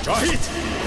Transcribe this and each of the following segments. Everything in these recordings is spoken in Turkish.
Cahit!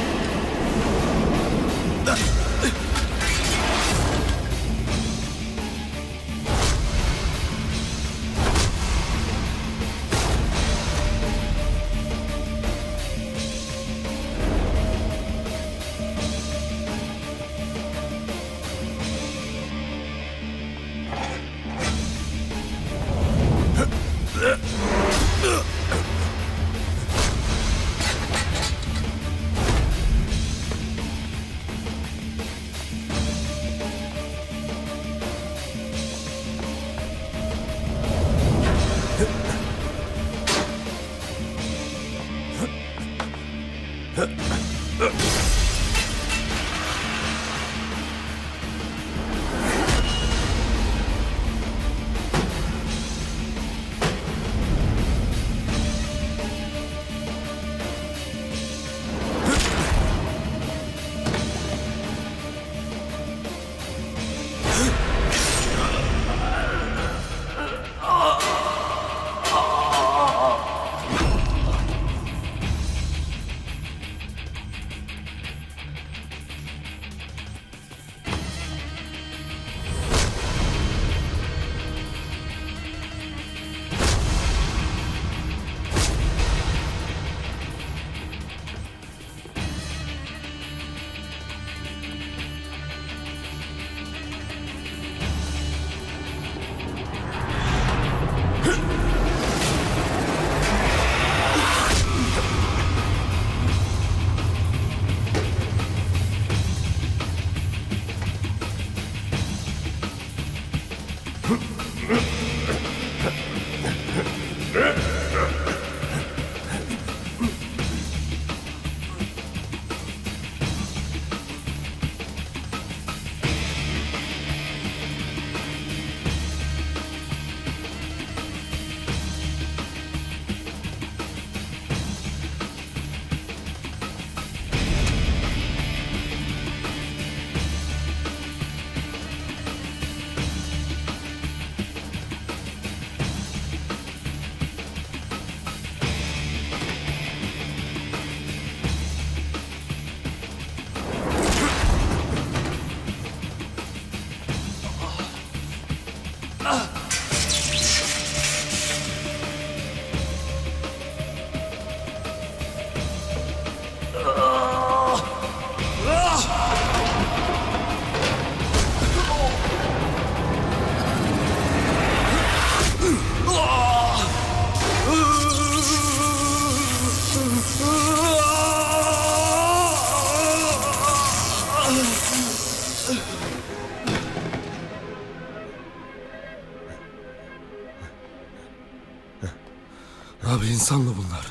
Abi insan mı bunlar?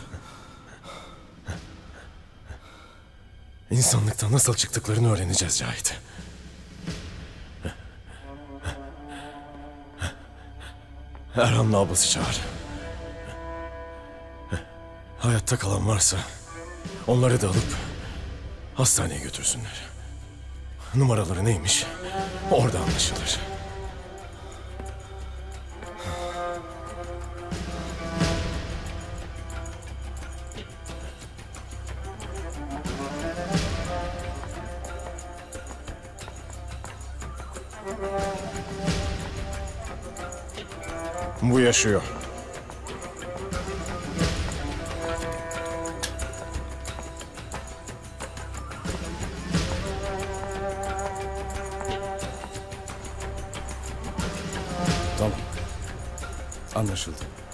İnsanlıktan nasıl çıktıklarını öğreneceğiz Cahit. Erhan'la ablası çağır. Hayatta kalan varsa onları da alıp hastaneye götürsünler. Numaraları neymiş orada anlaşılır. Bu yaşıyor. Tamam. Anlaşıldı.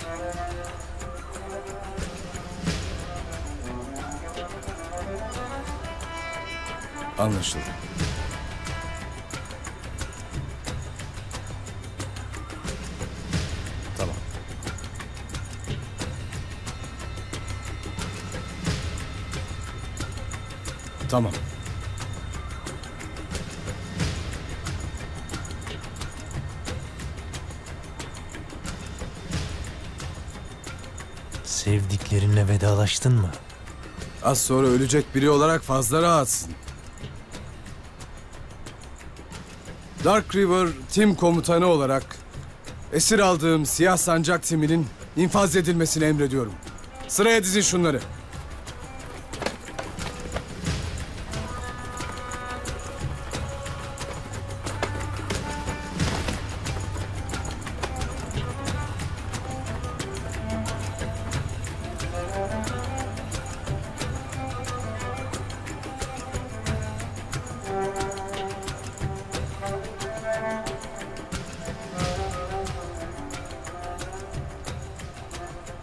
Anlaşıldı. Tamam. Tamam. Sevdiklerinle vedalaştın mı? Az sonra ölecek biri olarak fazla rahatsın. Dark River Tim komutanı olarak esir aldığım Siyah Sancak timinin infaz edilmesini emrediyorum. Sıraya dizin şunları.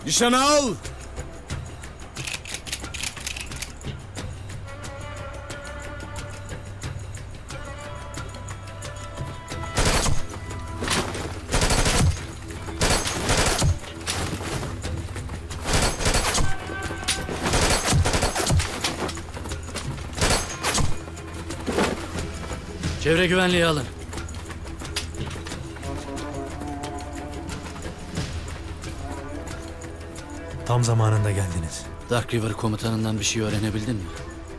Nişan al! Çevre güvenliği alın. Tam zamanında geldiniz. Dark River komutanından bir şey öğrenebildin mi?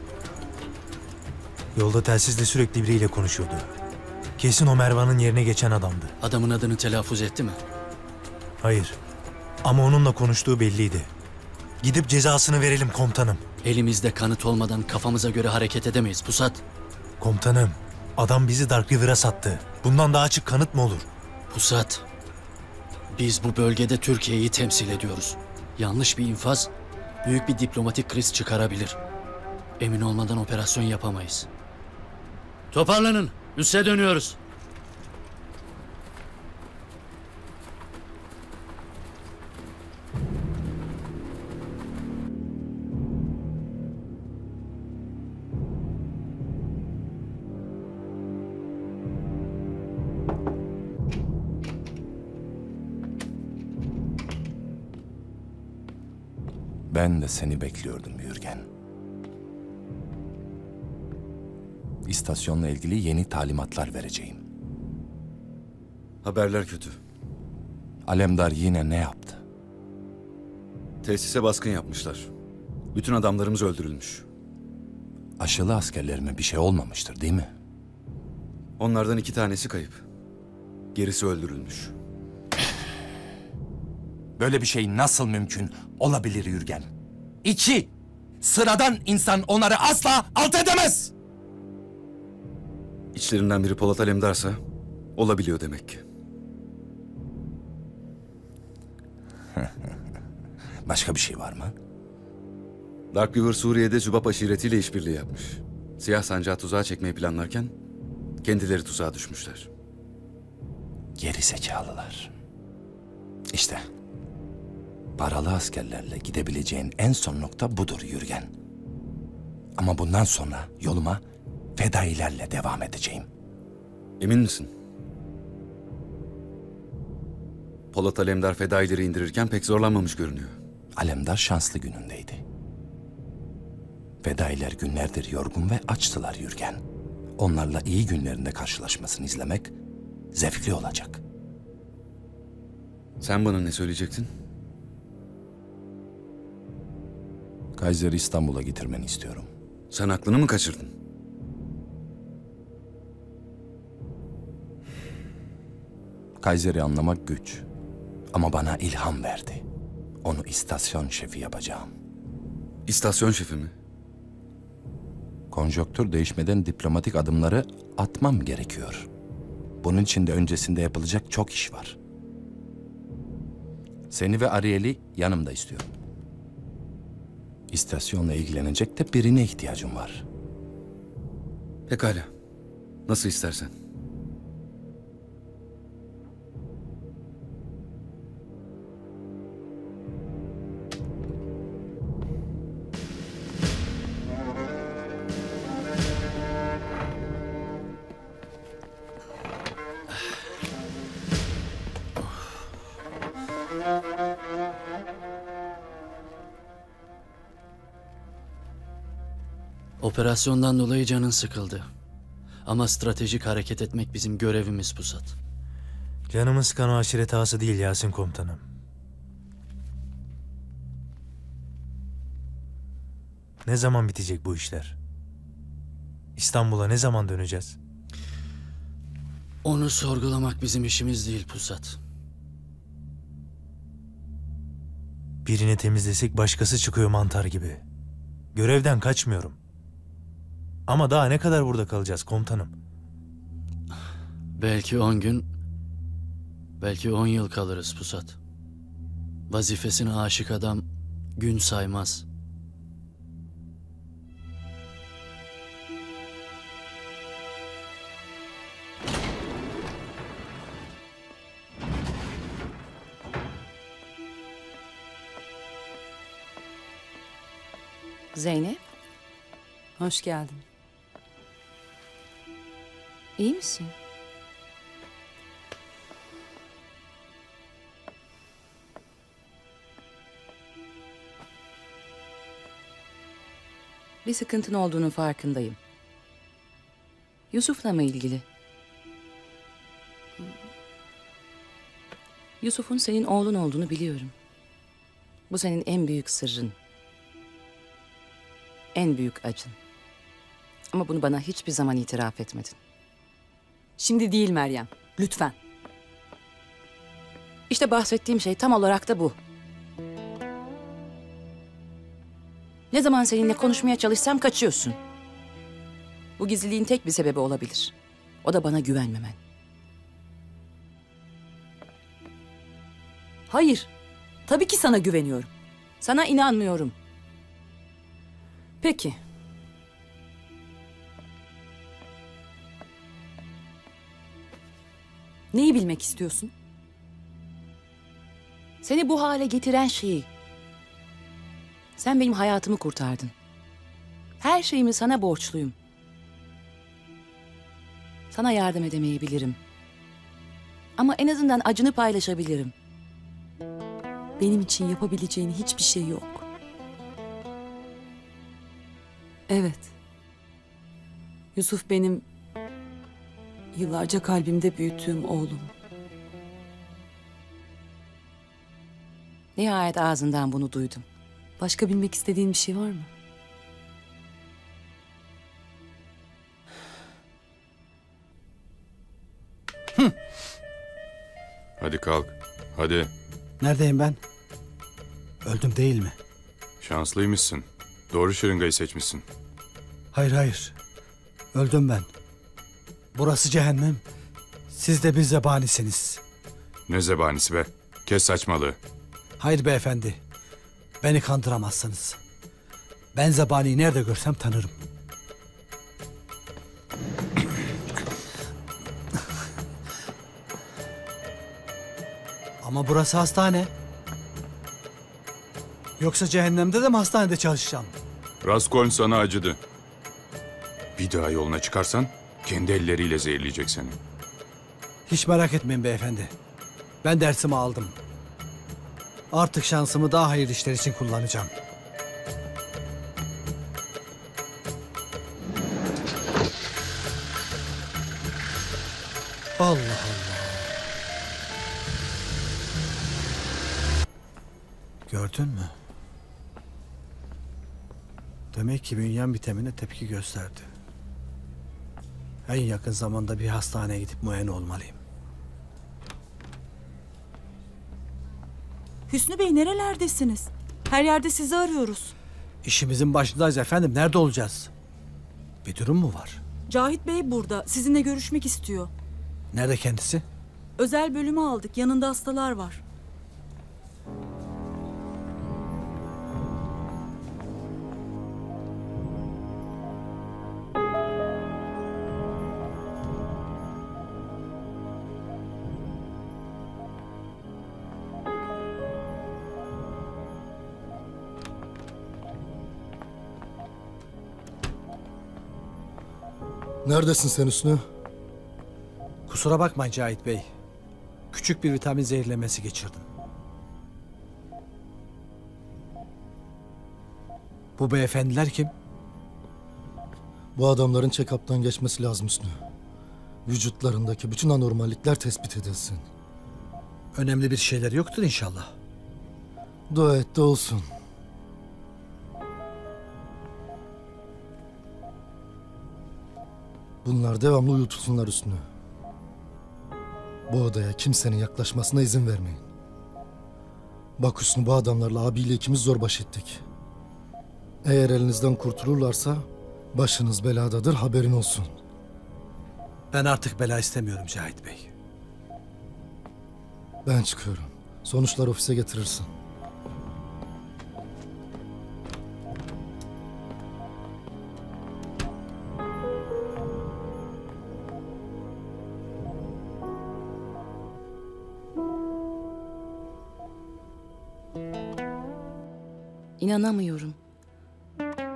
Yolda telsizle sürekli biriyle konuşuyordu. Kesin o Mervan'ın yerine geçen adamdı. Adamın adını telaffuz etti mi? Hayır. Ama onunla konuştuğu belliydi. Gidip cezasını verelim komutanım. Elimizde kanıt olmadan kafamıza göre hareket edemeyiz Pusat. Komutanım, adam bizi Dark River'a sattı. Bundan daha açık kanıt mı olur? Pusat, biz bu bölgede Türkiye'yi temsil ediyoruz. Yanlış bir infaz, büyük bir diplomatik kriz çıkarabilir. Emin olmadan operasyon yapamayız. Toparlanın, üsse dönüyoruz. Ben de seni bekliyordum Yürgen. İstasyonla ilgili yeni talimatlar vereceğim. Haberler kötü. Alemdar yine ne yaptı? Tesise baskın yapmışlar. Bütün adamlarımız öldürülmüş. Aşılı askerlerime bir şey olmamıştır değil mi? Onlardan 2 tanesi kayıp. Gerisi öldürülmüş. Böyle bir şey nasıl mümkün olabilir Yürgen? 2. Sıradan insan onları asla alt edemez! İçlerinden biri Polat Alemdar'sa olabiliyor demek ki. Başka bir şey var mı? Dark River Suriye'de Zübap aşiretiyle işbirliği yapmış. Siyah sancağı tuzağa çekmeyi planlarken kendileri tuzağa düşmüşler. Geri zekalılar. İşte paralı askerlerle gidebileceğin en son nokta budur Yürgen. Ama bundan sonra yoluma fedailerle devam edeceğim. Emin misin? Polat Alemdar fedaileri indirirken pek zorlanmamış görünüyor. Alemdar şanslı günündeydi. Fedailer günlerdir yorgun ve açtılar Yürgen. Onlarla iyi günlerinde karşılaşmasını izlemek zevkli olacak. Sen bana ne söyleyecektin? Kaiser'i İstanbul'a getirmeni istiyorum. Sen aklını mı kaçırdın? Kaiser'i anlamak güç. Ama bana ilham verdi. Onu istasyon şefi yapacağım. İstasyon şefi mi? Konjonktür değişmeden diplomatik adımları atmam gerekiyor. Bunun için de öncesinde yapılacak çok iş var. Seni ve Ariel'i yanımda istiyorum. İstasyonla ilgilenecek de birine ihtiyacım var. Pekala. Nasıl istersen. Operasyondan dolayı canın sıkıldı. Ama stratejik hareket etmek bizim görevimiz Pusat. Canımı sıkan o aşiret ağası değil Yasin komutanım. Ne zaman bitecek bu işler? İstanbul'a ne zaman döneceğiz? Onu sorgulamak bizim işimiz değil Pusat. Birini temizlesek başkası çıkıyor mantar gibi. Görevden kaçmıyorum. Ama daha ne kadar burada kalacağız komutanım? Belki 10 gün, belki 10 yıl kalırız Pusat. Vazifesine aşık adam gün saymaz. Zeynep, Hoş geldin. iyi misin? Bir sıkıntın olduğunun farkındayım. Yusuf'la mı ilgili? Yusuf'un senin oğlun olduğunu biliyorum. Bu senin en büyük sırrın. En büyük acın. Ama bunu bana hiçbir zaman itiraf etmedin. Şimdi değil Meryem. Lütfen. İşte bahsettiğim şey tam olarak da bu. Ne zaman seninle konuşmaya çalışsam kaçıyorsun. Bu gizliliğin tek bir sebebi olabilir. O da bana güvenmemen. Hayır. Tabii ki sana güveniyorum. Sana inanmıyorum. Peki. Neyi bilmek istiyorsun? Seni bu hale getiren şeyi. Sen benim hayatımı kurtardın. Her şeyimi sana borçluyum. Sana yardım edemeyebilirim. Ama en azından acını paylaşabilirim. Benim için yapabileceğin hiçbir şey yok. Evet. Yusuf benim yıllarca kalbimde büyüttüğüm oğlum. Nihayet ağzından bunu duydum. Başka bilmek istediğin bir şey var mı? Hadi kalk. Hadi. Neredeyim ben? Öldüm değil mi? Şanslıymışsın. Doğru şırıngayı seçmişsin. Hayır. Öldüm ben. Burası cehennem. Siz de bir zebanisiniz. Ne zebanisi be? Kes saçmalığı. Hayır beyefendi. Beni kandıramazsınız. Ben zebaniyi nerede görsem tanırım. Ama burası hastane. Yoksa cehennemde de mi hastanede çalışacağım? Raskoln sana acıdı. Bir daha yoluna çıkarsan kendi elleriyle zehirleyecek seni. Hiç merak etmeyin beyefendi. Ben dersimi aldım. Artık şansımı daha hayırlı işler için kullanacağım. Allah Allah. Gördün mü? Demek ki bünyem vitamine tepki gösterdi. En yakın zamanda bir hastaneye gidip muayene olmalıyım. Hüsnü Bey nerelerdesiniz? Her yerde sizi arıyoruz. İşimizin başındayız efendim. Nerede olacağız? Bir durum mu var? Cahit Bey burada. Sizinle görüşmek istiyor. Nerede kendisi? Özel bölümü aldık. Yanında hastalar var. Neredesin sen Hüsnü? Kusura bakmayın Cahit Bey. Küçük bir vitamin zehirlemesi geçirdim. Bu beyefendiler kim? Bu adamların check-up'tan geçmesi lazım Hüsnü. Vücutlarındaki bütün anormallikler tespit edilsin. Önemli bir şeyler yoktur inşallah. Dua et de olsun. Bunlar devamlı uyutulsunlar Hüsnü. Bu odaya kimsenin yaklaşmasına izin vermeyin. Bak Hüsnü, bu adamlarla abiyle ikimiz zor baş ettik. Eğer elinizden kurtulurlarsa başınız beladadır, haberin olsun. Ben artık bela istemiyorum Cahit Bey. Ben çıkıyorum. Sonuçlar ofise getirirsin. İnanamıyorum.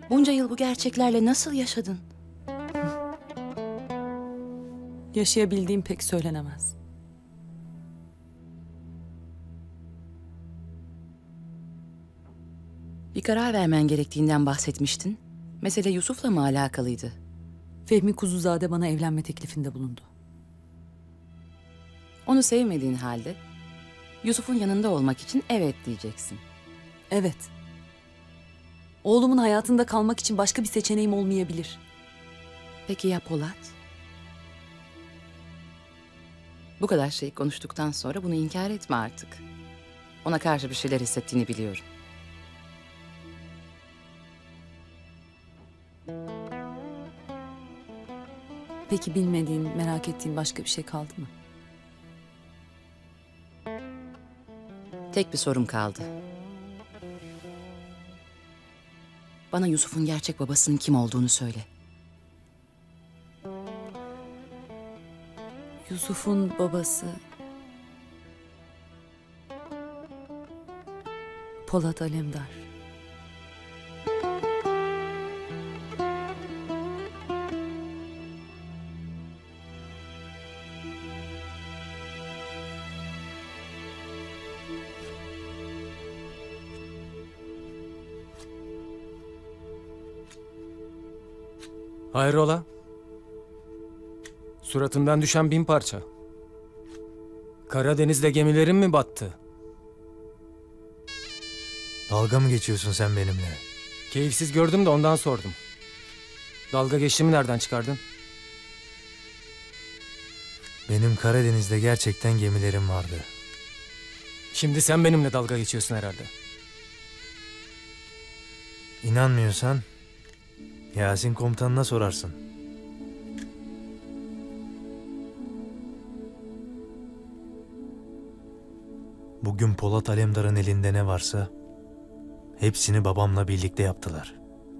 Bunca yıl bu gerçeklerle nasıl yaşadın? Yaşayabildiğim pek söylenemez. Bir karar vermen gerektiğinden bahsetmiştin. Mesele Yusuf'la mı alakalıydı? Fehmi Kuzuzade bana evlenme teklifinde bulundu. Onu sevmediğin halde Yusuf'un yanında olmak için evet diyeceksin. Evet. Oğlumun hayatında kalmak için başka bir seçeneğim olmayabilir. Peki ya Polat? Bu kadar şey konuştuktan sonra bunu inkar etme artık. Ona karşı bir şeyler hissettiğini biliyorum. Peki bilmediğin, merak ettiğin başka bir şey kaldı mı? Tek bir sorum kaldı. Bana Yusuf'un gerçek babasının kim olduğunu söyle. Yusuf'un babası... Polat Alemdar. Hayrola? Suratından düşen 1000 parça. Karadeniz'de gemilerin mi battı? Dalga mı geçiyorsun sen benimle? Keyifsiz gördüm de ondan sordum. Dalga geçtiğimi nereden çıkardın? Benim Karadeniz'de gerçekten gemilerim vardı. Şimdi sen benimle dalga geçiyorsun herhalde. İnanmıyorsan Yasin komutanına sorarsın. Bugün Polat Alemdar'ın elinde ne varsa hepsini babamla birlikte yaptılar.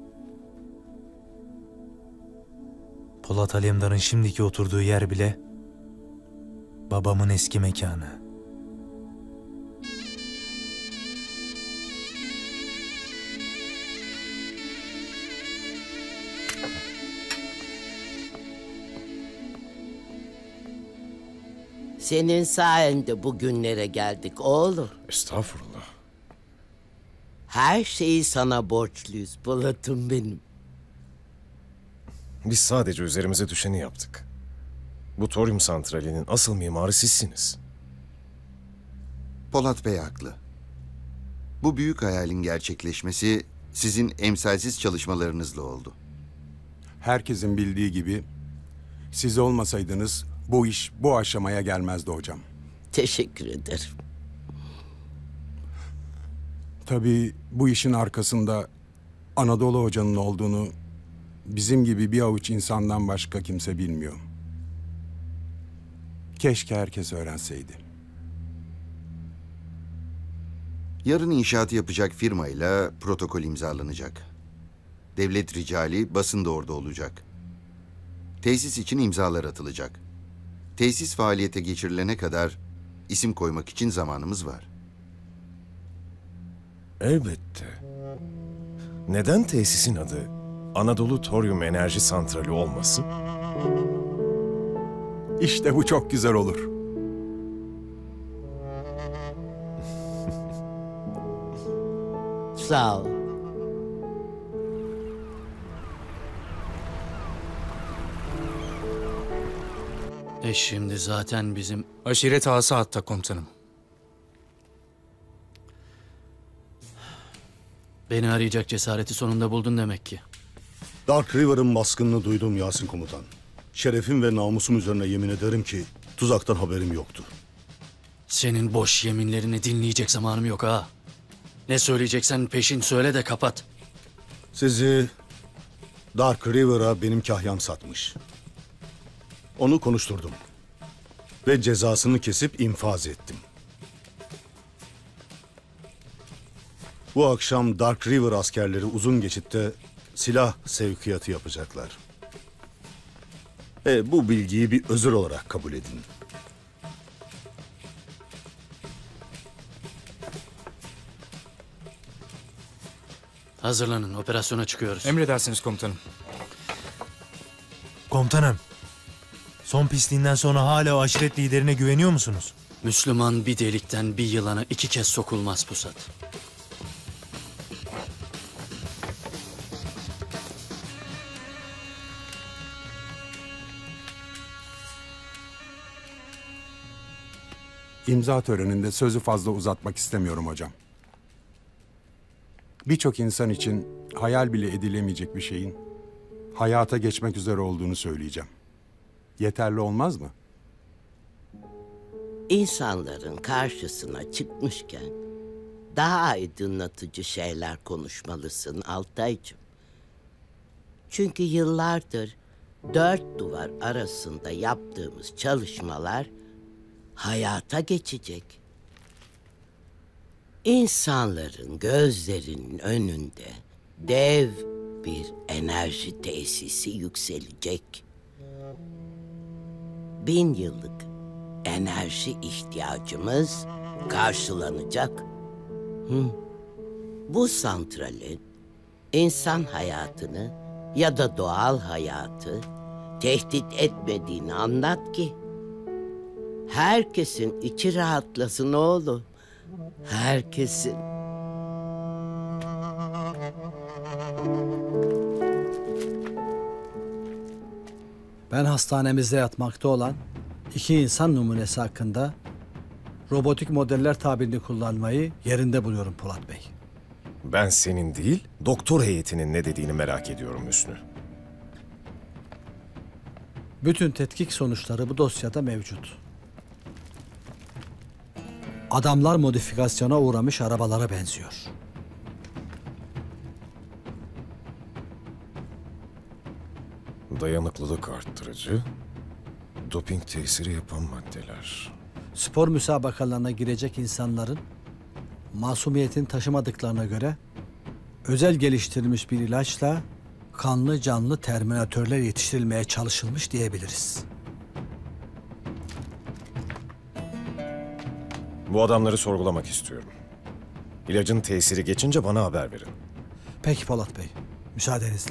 Polat Alemdar'ın şimdiki oturduğu yer bile babamın eski mekanı. Senin sayende bugünlere geldik oğlum. Estağfurullah. Her şeyi sana borçluyuz Polat'ım benim. Biz sadece üzerimize düşeni yaptık. Bu toryum santralinin asıl mimarı sizsiniz. Polat Bey haklı. Bu büyük hayalin gerçekleşmesi sizin emsalsiz çalışmalarınızla oldu. Herkesin bildiği gibi siz olmasaydınız bu iş bu aşamaya gelmezdi hocam. Teşekkür ederim. Tabii bu işin arkasında Anadolu Hoca'nın olduğunu bizim gibi bir avuç insandan başka kimse bilmiyor. Keşke herkes öğrenseydi. Yarın inşaatı yapacak firmayla protokol imzalanacak. Devlet ricali basın da orada olacak. Tesis için imzalar atılacak. Tesis faaliyete geçirilene kadar isim koymak için zamanımız var. Elbette. Neden tesisin adı Anadolu Toryum Enerji Santrali olmasın? İşte bu çok güzel olur. Sağ ol. Şimdi zaten bizim... Aşiret ağası hatta komutanım. Beni arayacak cesareti sonunda buldun demek ki. Dark River'ın baskınını duydum Yasin komutan. Şerefim ve namusum üzerine yemin ederim ki tuzaktan haberim yoktu. Senin boş yeminlerini dinleyecek zamanım yok ha. Ne söyleyeceksen peşin söyle de kapat. Sizi Dark River'a benim kahyam satmış. Onu konuşturdum. Ve cezasını kesip infaz ettim. Bu akşam Dark River askerleri uzun geçitte silah sevkiyatı yapacaklar. Bu bilgiyi bir özür olarak kabul edin. Hazırlanın, operasyona çıkıyoruz. Emredersiniz komutanım. Komutanım, son pisliğinden sonra hala o aşiret liderine güveniyor musunuz? Müslüman bir delikten bir yılana 2 kez sokulmaz pusat. İmza töreninde sözü fazla uzatmak istemiyorum hocam. Birçok insan için hayal bile edilemeyecek bir şeyin hayata geçmek üzere olduğunu söyleyeceğim. Yeterli olmaz mı? İnsanların karşısına çıkmışken daha aydınlatıcı şeyler konuşmalısın Altaycığım. Çünkü yıllardır 4 duvar arasında yaptığımız çalışmalar hayata geçecek. İnsanların gözlerinin önünde dev bir enerji tesisi yükselecek. 1000 yıllık enerji ihtiyacımız karşılanacak. Bu santralin insan hayatını ya da doğal hayatı tehdit etmediğini anlat ki herkesin içi rahatlasın oğlum. Herkesin. Ben hastanemizde yatmakta olan 2 insan numunesi hakkında robotik modeller tabirini kullanmayı yerinde buluyorum Polat Bey. Ben senin değil, doktor heyetinin ne dediğini merak ediyorum Hüsnü. Bütün tetkik sonuçları bu dosyada mevcut. Adamlar modifikasyona uğramış arabalara benziyor. Dayanıklılık arttırıcı, doping tesiri yapan maddeler. Spor müsabakalarına girecek insanların masumiyetini taşımadıklarına göre özel geliştirilmiş bir ilaçla kanlı canlı terminatörler yetiştirilmeye çalışılmış diyebiliriz. Bu adamları sorgulamak istiyorum. İlacın tesiri geçince bana haber verin. Peki Polat Bey, müsaadenizle.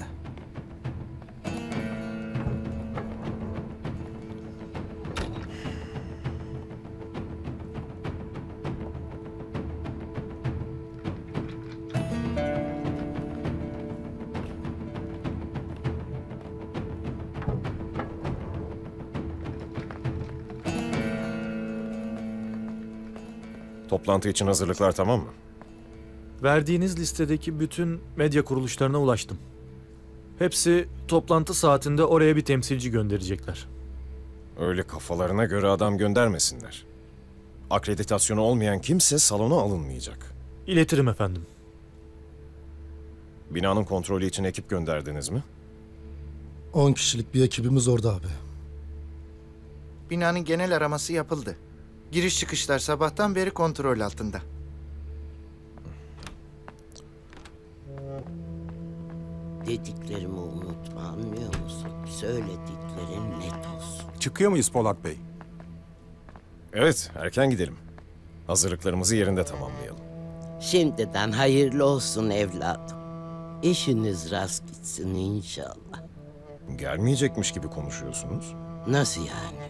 Toplantı için hazırlıklar tamam mı? Verdiğiniz listedeki bütün medya kuruluşlarına ulaştım. Hepsi toplantı saatinde oraya bir temsilci gönderecekler. Öyle kafalarına göre adam göndermesinler. Akreditasyonu olmayan kimse salona alınmayacak. İletirim efendim. Binanın kontrolü için ekip gönderdiniz mi? 10 kişilik bir ekibimiz orada abi. Binanın genel araması yapıldı. Giriş çıkışlar sabahtan beri kontrol altında. Dediklerimi unutma, anlıyor musun? Söylediklerin net olsun. Çıkıyor muyuz Polat Bey? Evet, erken gidelim. Hazırlıklarımızı yerinde tamamlayalım. Şimdiden hayırlı olsun evladım. İşiniz rast gitsin inşallah. Gelmeyecekmiş gibi konuşuyorsunuz. Nasıl yani?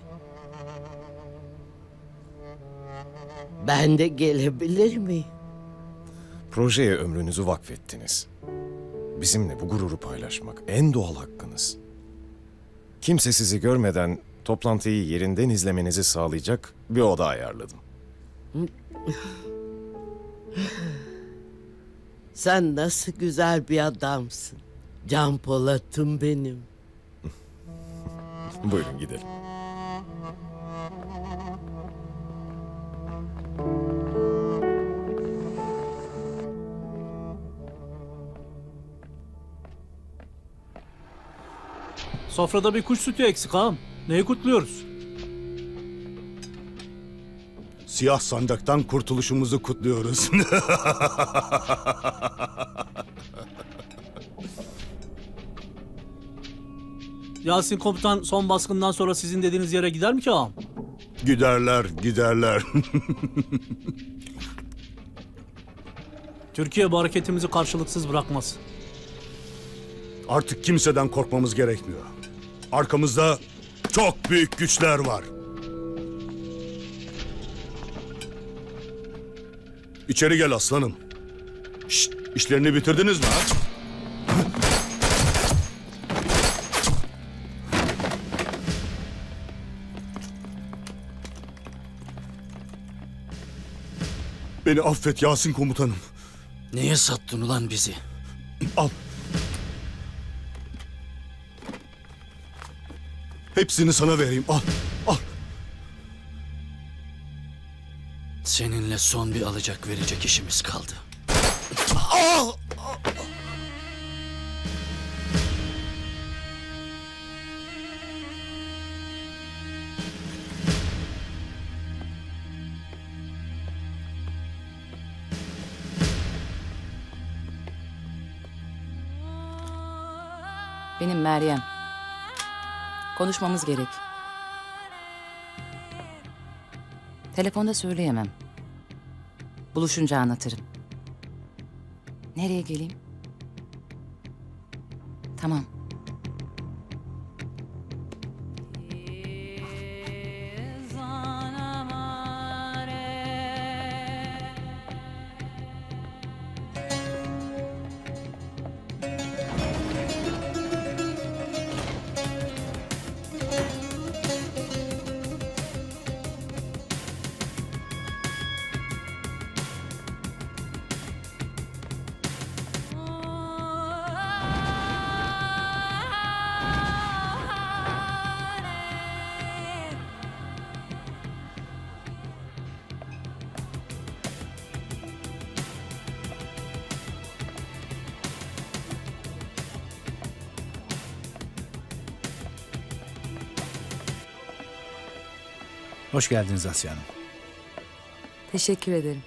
Ben de gelebilir miyim? Projeye ömrünüzü vakfettiniz. Bizimle bu gururu paylaşmak en doğal hakkınız. Kimse sizi görmeden toplantıyı yerinden izlemenizi sağlayacak bir oda ayarladım. Sen nasıl güzel bir adamsın. Can Polat'ım benim. Buyurun gidelim. Sofrada bir kuş sütü eksik ağam. Neyi kutluyoruz? Siyah sancaktan kurtuluşumuzu kutluyoruz. Yasin komutan son baskından sonra sizin dediğiniz yere gider mi ki ağam? Giderler, giderler. Türkiye bu hareketimizi karşılıksız bırakmaz. Artık kimseden korkmamız gerekmiyor. Arkamızda çok büyük güçler var. İçeri gel aslanım. Şşt, işlerini bitirdiniz mi ha? Beni affet Yasin komutanım. Niye sattın ulan bizi? Al. Hepsini sana vereyim. Al. Al. Seninle son bir alacak verecek işimiz kaldı. Al. Benim Meryem. Konuşmamız gerek. Telefonda söyleyemem. Buluşunca anlatırım. Nereye geleyim? Tamam. Hoş geldiniz Asya Hanım. Teşekkür ederim.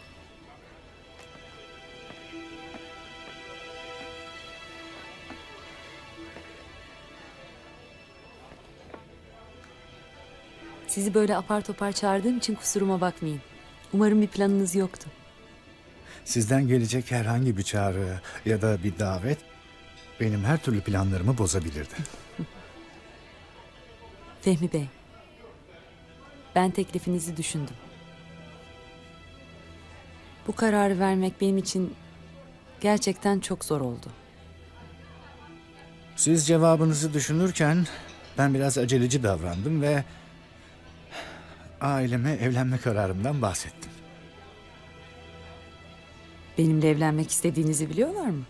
Sizi böyle apar topar çağırdığım için kusuruma bakmayın. Umarım bir planınız yoktu. Sizden gelecek herhangi bir çağrı ya da bir davet benim her türlü planlarımı bozabilirdi. Fehmi Bey, ben teklifinizi düşündüm. Bu kararı vermek benim için gerçekten çok zor oldu. Siz cevabınızı düşünürken ben biraz aceleci davrandım ve aileme evlenme kararımdan bahsettim. Benimle evlenmek istediğinizi biliyorlar mı?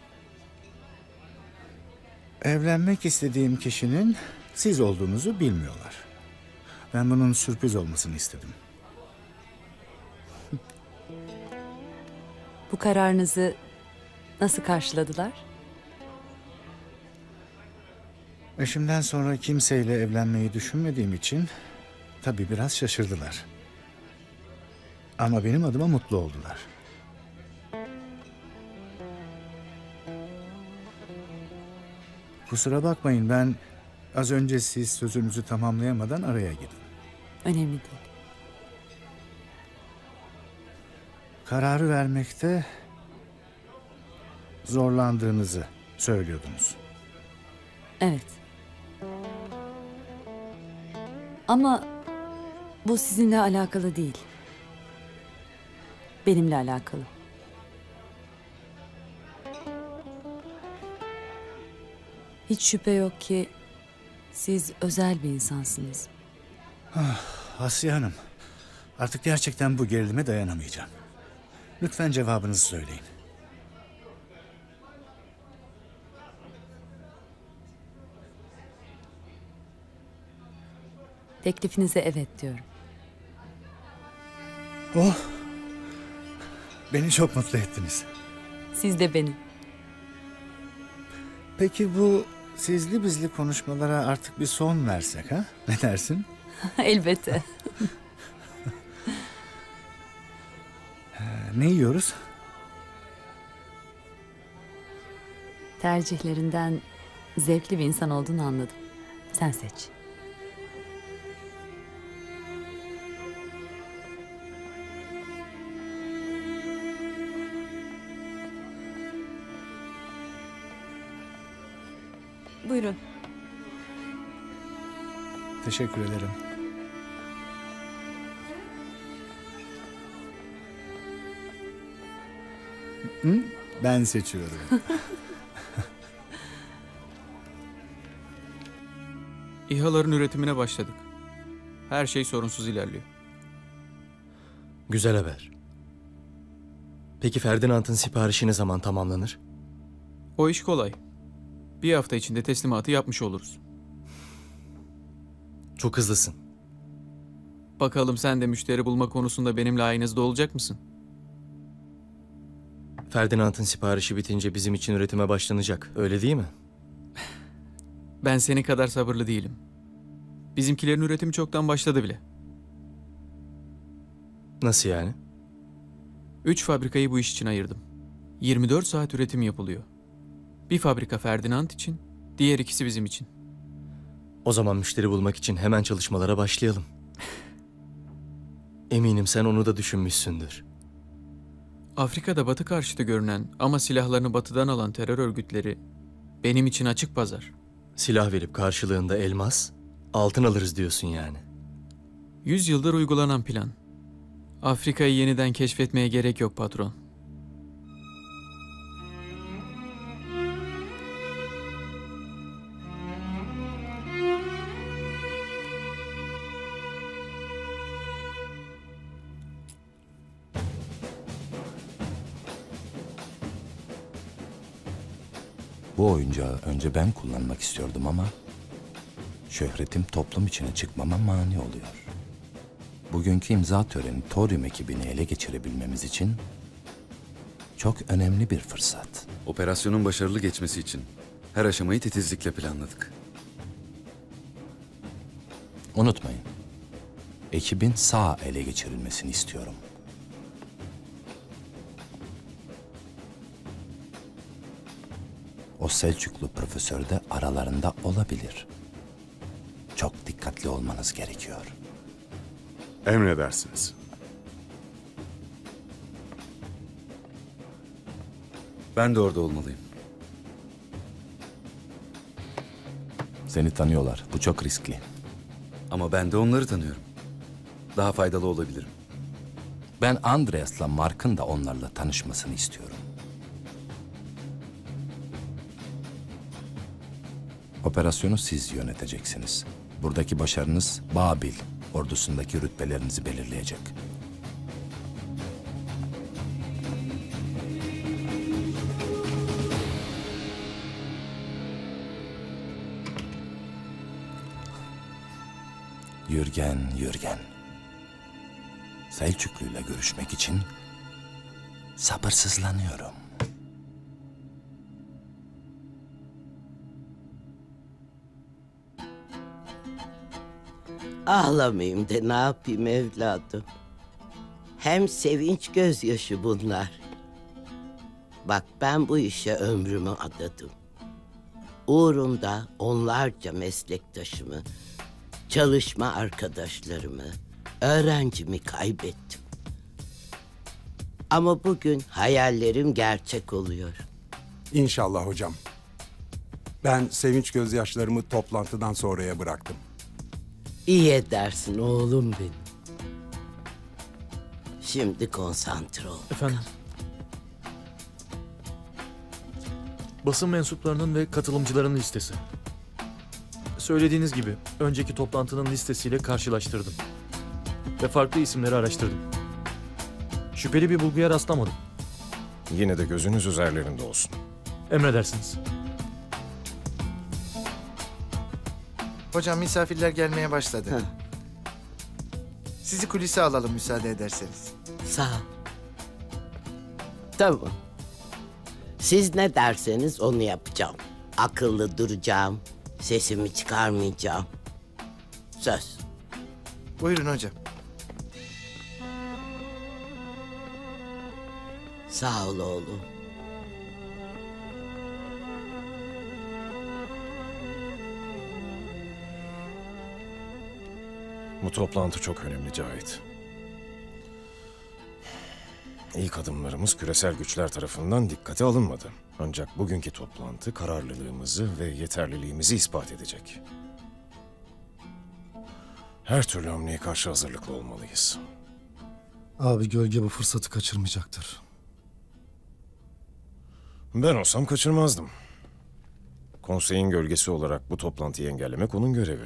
Evlenmek istediğim kişinin siz olduğunuzu bilmiyorlar. Ben bunun sürpriz olmasını istedim. Bu kararınızı nasıl karşıladılar? Eşimden sonra kimseyle evlenmeyi düşünmediğim için tabii biraz şaşırdılar. Ama benim adıma mutlu oldular. Kusura bakmayın, ben az önce siz sözünüzü tamamlayamadan araya girdim. Önemli değil. Kararı vermekte zorlandığınızı söylüyordunuz. Evet. Ama bu sizinle alakalı değil. Benimle alakalı. Hiç şüphe yok ki siz özel bir insansınız. Asiye Hanım, artık gerçekten bu gerilime dayanamayacağım. Lütfen cevabınızı söyleyin. Teklifinize evet diyorum. Oh, beni çok mutlu ettiniz. Siz de beni. Peki bu sizli bizli konuşmalara artık bir son versek ha? Ne dersin? Elbette. Ne yiyoruz? Tercihlerinden zevkli bir insan olduğunu anladım. Sen seç. Buyurun. Teşekkür ederim. Hı? Ben seçiyorum. İHA'ların üretimine başladık. Her şey sorunsuz ilerliyor. Güzel haber. Peki Ferdinand'ın siparişi ne zaman tamamlanır? O iş kolay. Bir hafta içinde teslimatı yapmış oluruz. Çok hızlısın. Bakalım sen de müşteri bulma konusunda benimle aynınızda olacak mısın? Ferdinand'ın siparişi bitince bizim için üretime başlanacak, öyle değil mi? Ben senin kadar sabırlı değilim. Bizimkilerin üretimi çoktan başladı bile. Nasıl yani? 3 fabrikayı bu iş için ayırdım. 24 saat üretim yapılıyor. Bir fabrika Ferdinand için, diğer ikisi bizim için. O zaman müşteri bulmak için hemen çalışmalara başlayalım. Eminim sen onu da düşünmüşsündür. Afrika'da Batı karşıtı görünen ama silahlarını Batı'dan alan terör örgütleri benim için açık pazar. Silah verip karşılığında elmas, altın alırız diyorsun yani. 100 yıldır uygulanan plan. Afrika'yı yeniden keşfetmeye gerek yok patron. Bu oyuncağı önce ben kullanmak istiyordum ama şöhretim toplum içine çıkmama mani oluyor. Bugünkü imza töreni Thorium ekibini ele geçirebilmemiz için çok önemli bir fırsat. Operasyonun başarılı geçmesi için her aşamayı titizlikle planladık. Unutmayın, ekibin sağ ele geçirilmesini istiyorum. O Selçuklu profesör de aralarında olabilir. Çok dikkatli olmanız gerekiyor. Emredersiniz. Ben de orada olmalıyım. Seni tanıyorlar. Bu çok riskli. Ama ben de onları tanıyorum. Daha faydalı olabilirim. Ben Andreas'la Mark'ın da onlarla tanışmasını istiyorum. Operasyonu siz yöneteceksiniz. Buradaki başarınız Babil ordusundaki rütbelerinizi belirleyecek. Yürgen. Selçuklu'yla görüşmek için sabırsızlanıyorum. Ağlamayayım de ne yapayım evladım. Hem sevinç gözyaşı bunlar. Bak ben bu işe ömrümü adadım. Uğrunda onlarca meslektaşımı, çalışma arkadaşlarımı, öğrencimi kaybettim. Ama bugün hayallerim gerçek oluyor. İnşallah hocam. Ben sevinç gözyaşlarımı toplantıdan sonraya bıraktım. İyi edersin oğlum benim. Şimdi konsantre ol. Efendim? Basın mensuplarının ve katılımcıların listesi. Söylediğiniz gibi önceki toplantının listesiyle karşılaştırdım. Ve farklı isimleri araştırdım. Şüpheli bir bulguya rastlamadım. Yine de gözünüz üzerlerinde olsun. Emredersiniz. Hocam misafirler gelmeye başladı. Sizi kulise alalım müsaade ederseniz. Sağ ol. Tamam. Siz ne derseniz onu yapacağım. Akıllı duracağım. Sesimi çıkarmayacağım. Söz. Buyurun hocam. Sağ ol oğlum. Bu toplantı çok önemli Cahit. İlk adımlarımız küresel güçler tarafından dikkate alınmadı. Ancak bugünkü toplantı kararlılığımızı ve yeterliliğimizi ispat edecek. Her türlü hamleye karşı hazırlıklı olmalıyız. Abi gölge bu fırsatı kaçırmayacaktır. Ben olsam kaçırmazdım. Konseyin gölgesi olarak bu toplantıyı engellemek onun görevi.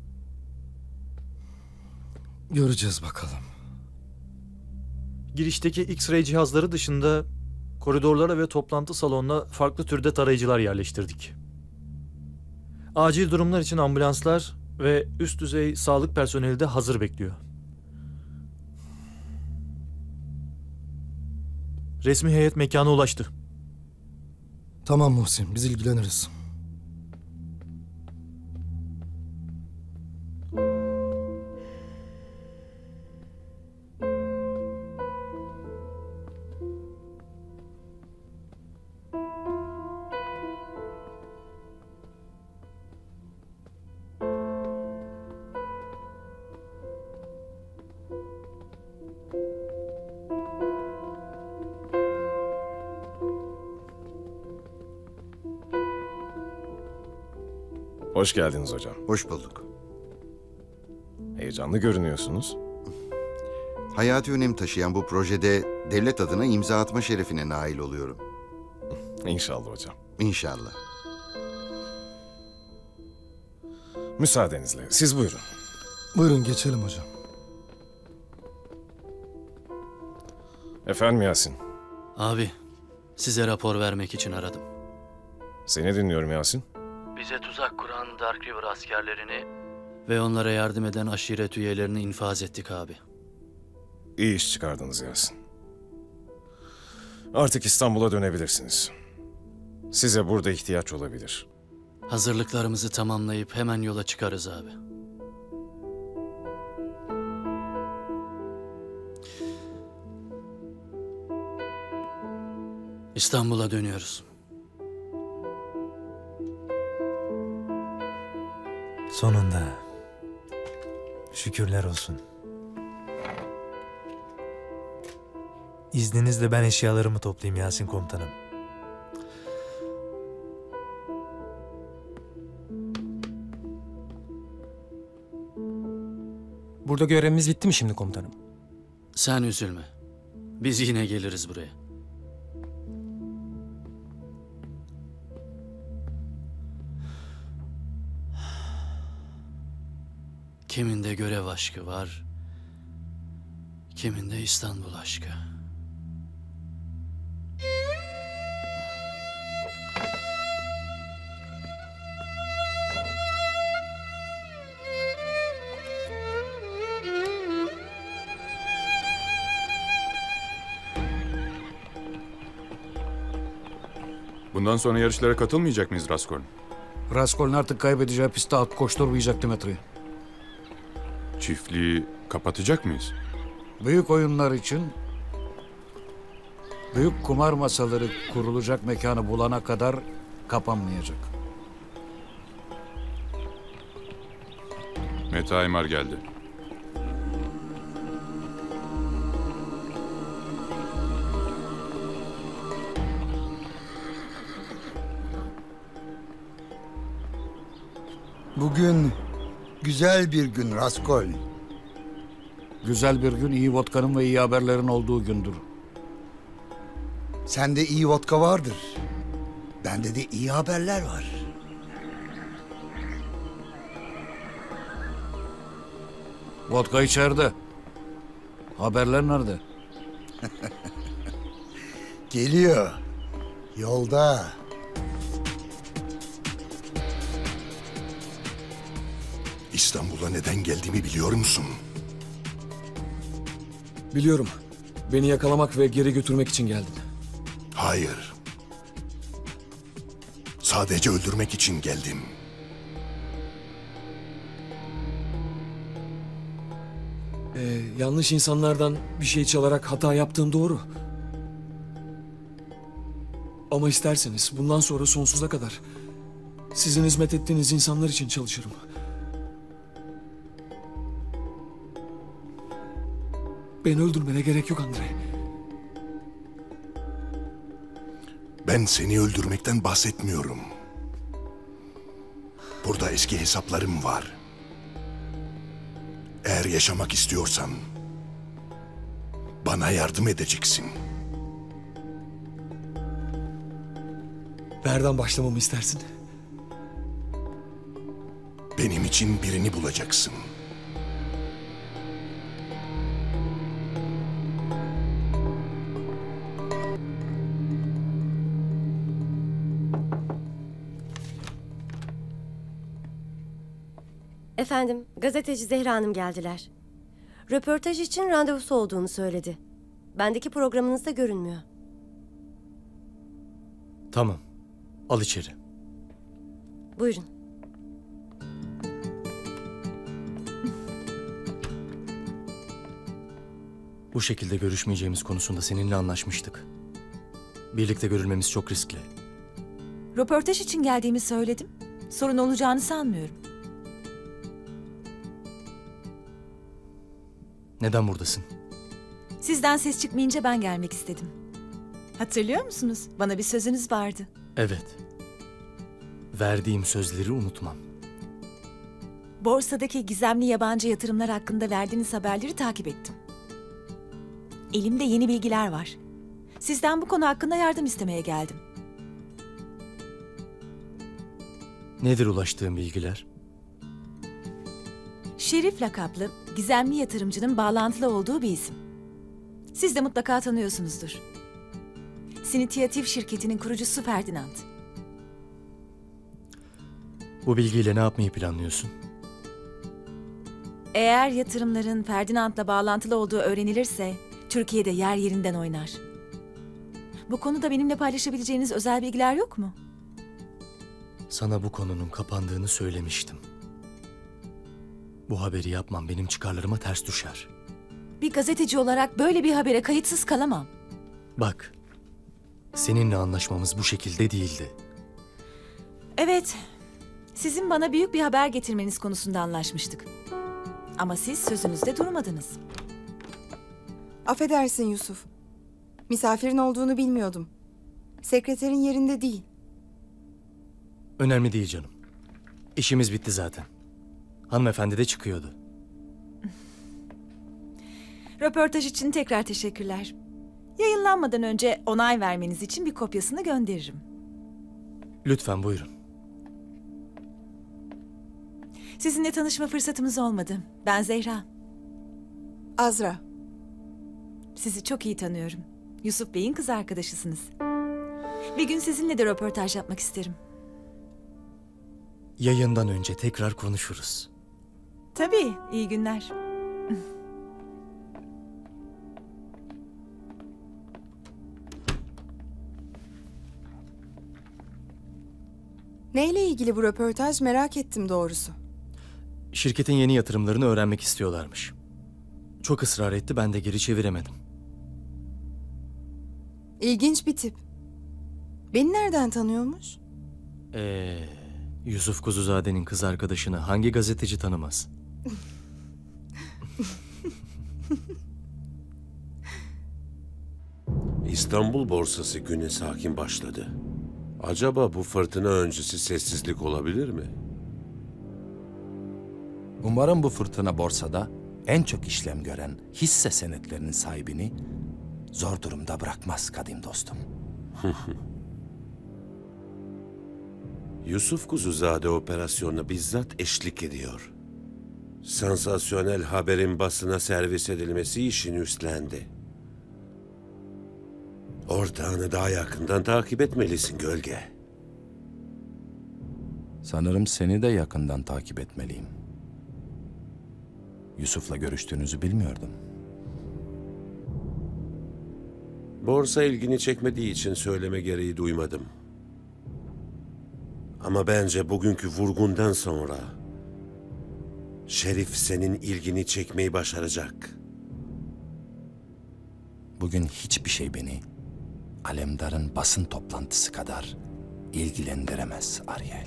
Göreceğiz bakalım. Girişteki X-ray cihazları dışında koridorlara ve toplantı salonuna farklı türde tarayıcılar yerleştirdik. Acil durumlar için ambulanslar ve üst düzey sağlık personeli de hazır bekliyor. Resmi heyet mekana ulaştı. Tamam Muhsin, biz ilgileniriz. Hoş geldiniz hocam. Hoş bulduk. Heyecanlı görünüyorsunuz. Hayati önem taşıyan bu projede devlet adına imza atma şerefine nail oluyorum. İnşallah hocam. İnşallah. Müsaadenizle siz buyurun. Buyurun geçelim hocam. Efendim Yasin. Abi, size rapor vermek için aradım. Seni dinliyorum Yasin. Bize tuzak kuran Dark River askerlerini ve onlara yardım eden aşiret üyelerini infaz ettik abi. İyi iş çıkardınız Yasin. Artık İstanbul'a dönebilirsiniz. Size burada ihtiyaç olabilir. Hazırlıklarımızı tamamlayıp hemen yola çıkarız abi. İstanbul'a dönüyoruz. Sonunda. Şükürler olsun. İzninizle ben eşyalarımı toplayayım Yasin komutanım. Burada görevimiz bitti mi şimdi komutanım? Sen üzülme. Biz yine geliriz buraya. Kiminde görev aşkı var, kiminde İstanbul aşkı. Bundan sonra yarışlara katılmayacak mıyız Raskoln? Raskoln artık kaybedeceği pistte at koşturmayacak Dimitri. Çiftliği kapatacak mıyız? Büyük oyunlar için büyük kumar masaları kurulacak mekanı bulana kadar kapanmayacak. Mete Aymar geldi. Bugün güzel bir gün Raskol. Güzel bir gün iyi vodkanın ve iyi haberlerin olduğu gündür. Sende iyi vodka vardır. Bende de iyi haberler var. Vodka içeride. Haberler nerede? Geliyor. Yolda. İstanbul'a neden geldiğimi biliyor musun? Biliyorum. Beni yakalamak ve geri götürmek için geldin. Hayır. Sadece öldürmek için geldim. Yanlış insanlardan bir şey çalarak hata yaptığım doğru. Ama isterseniz bundan sonra sonsuza kadar sizin hizmet ettiğiniz insanlar için çalışırım. Beni öldürmene gerek yok Andrei. Ben seni öldürmekten bahsetmiyorum. Burada eski hesaplarım var. Eğer yaşamak istiyorsan bana yardım edeceksin. Nereden başlamamı istersin? Benim için birini bulacaksın. Efendim, gazeteci Zehra Hanım geldiler. Röportaj için randevusu olduğunu söyledi. Bendeki programınızda görünmüyor. Tamam. Al içeri. Buyurun. Bu şekilde görüşmeyeceğimiz konusunda seninle anlaşmıştık. Birlikte görülmemiz çok riskli. Röportaj için geldiğimi söyledim. Sorun olacağını sanmıyorum. Neden buradasın? Sizden ses çıkmayınca ben gelmek istedim. Hatırlıyor musunuz? Bana bir sözünüz vardı. Evet. Verdiğim sözleri unutmam. Borsadaki gizemli yabancı yatırımlar hakkında verdiğiniz haberleri takip ettim. Elimde yeni bilgiler var. Sizden bu konu hakkında yardım istemeye geldim. Nedir ulaştığım bilgiler? Şerif lakaplı gizemli yatırımcının bağlantılı olduğu bir isim. Siz de mutlaka tanıyorsunuzdur. Sinitiyatif şirketinin kurucusu Ferdinand. Bu bilgiyle ne yapmayı planlıyorsun? Eğer yatırımların Ferdinand'la bağlantılı olduğu öğrenilirse Türkiye'de yer yerinden oynar. Bu konuda benimle paylaşabileceğiniz özel bilgiler yok mu? Sana bu konunun kapandığını söylemiştim. Bu haberi yapmam benim çıkarlarıma ters düşer. Bir gazeteci olarak böyle bir habere kayıtsız kalamam. Bak, seninle anlaşmamız bu şekilde değildi. Evet, sizin bana büyük bir haber getirmeniz konusunda anlaşmıştık. Ama siz sözünüzde durmadınız. Affedersin Yusuf. Misafirin olduğunu bilmiyordum. Sekreterin yerinde değil. Önemli değil canım. İşimiz bitti zaten. Hanımefendi de çıkıyordu. Röportaj için tekrar teşekkürler. Yayınlanmadan önce onay vermeniz için bir kopyasını gönderirim. Lütfen buyurun. Sizinle tanışma fırsatımız olmadı. Ben Zehra. Azra. Sizi çok iyi tanıyorum. Yusuf Bey'in kız arkadaşısınız. Bir gün sizinle de röportaj yapmak isterim. Yayından önce tekrar konuşuruz. Tabii, iyi günler. Neyle ilgili bu röportaj merak ettim doğrusu. Şirketin yeni yatırımlarını öğrenmek istiyorlarmış. Çok ısrar etti, ben de geri çeviremedim. İlginç bir tip. Beni nereden tanıyormuş? Yusuf Kuzuzade'nin kız arkadaşını hangi gazeteci tanımaz? İstanbul borsası güne sakin başladı. Acaba bu fırtına öncesi sessizlik olabilir mi? Umarım bu fırtına borsada en çok işlem gören hisse senetlerinin sahibini zor durumda bırakmaz kadim dostum. Yusuf Kuzuzade operasyonuna bizzat eşlik ediyor. Sansasyonel haberin basına servis edilmesi işini üstlendi. Ortağını daha yakından takip etmelisin Gölge. Sanırım seni de yakından takip etmeliyim. Yusuf'la görüştüğünüzü bilmiyordum. Borsa ilgini çekmediği için söyleme gereği duymadım. Ama bence bugünkü vurgundan sonra Şerif senin ilgini çekmeyi başaracak. Bugün hiçbir şey beni Alemdar'ın basın toplantısı kadar ilgilendiremez Ariel.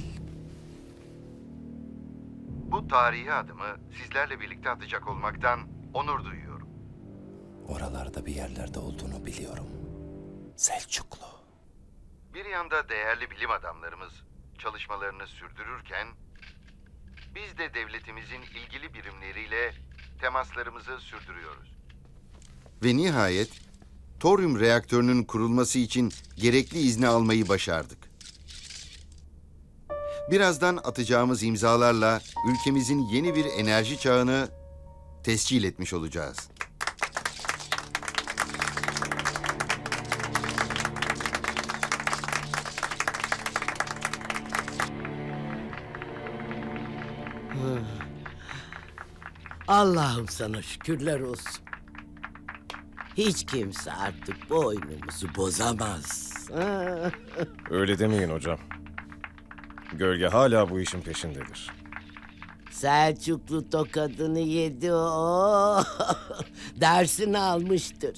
Bu tarihi adımı sizlerle birlikte atacak olmaktan onur duyuyorum. Oralarda bir yerlerde olduğunu biliyorum. Selçuklu. Bir yanda değerli bilim adamlarımız çalışmalarını sürdürürken, biz de devletimizin ilgili birimleriyle temaslarımızı sürdürüyoruz. Ve nihayet toryum reaktörünün kurulması için gerekli izni almayı başardık. Birazdan atacağımız imzalarla ülkemizin yeni bir enerji çağını tescil etmiş olacağız. Allah'ım sana şükürler olsun. Hiç kimse artık bu oyunumuzu bozamaz. Öyle demeyin hocam. Gölge hala bu işin peşindedir. Selçuklu tokadını yedi o. Dersini almıştır.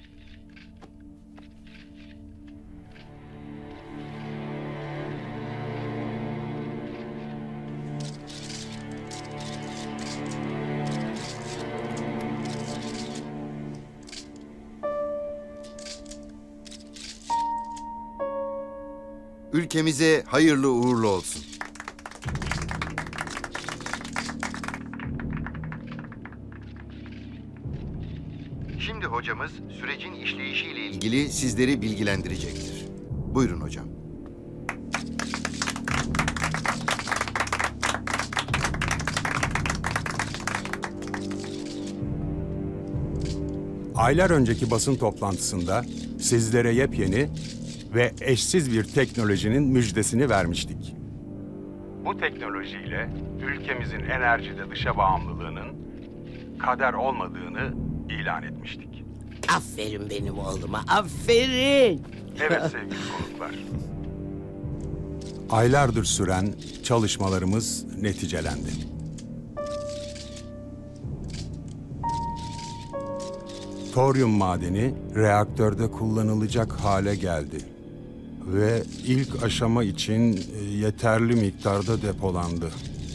Ülkemize hayırlı uğurlu olsun. Şimdi hocamız sürecin işleyişiyle ilgili sizleri bilgilendirecektir. Buyurun hocam. Aylar önceki basın toplantısında sizlere yepyeni ve eşsiz bir teknolojinin müjdesini vermiştik. Bu teknolojiyle ülkemizin enerjide dışa bağımlılığının kader olmadığını ilan etmiştik. Aferin benim oğluma, aferin. Evet sevgili konuklar. Aylardır süren çalışmalarımız neticelendi. Toryum madeni reaktörde kullanılacak hale geldi ve ilk aşama için yeterli miktarda depolandı.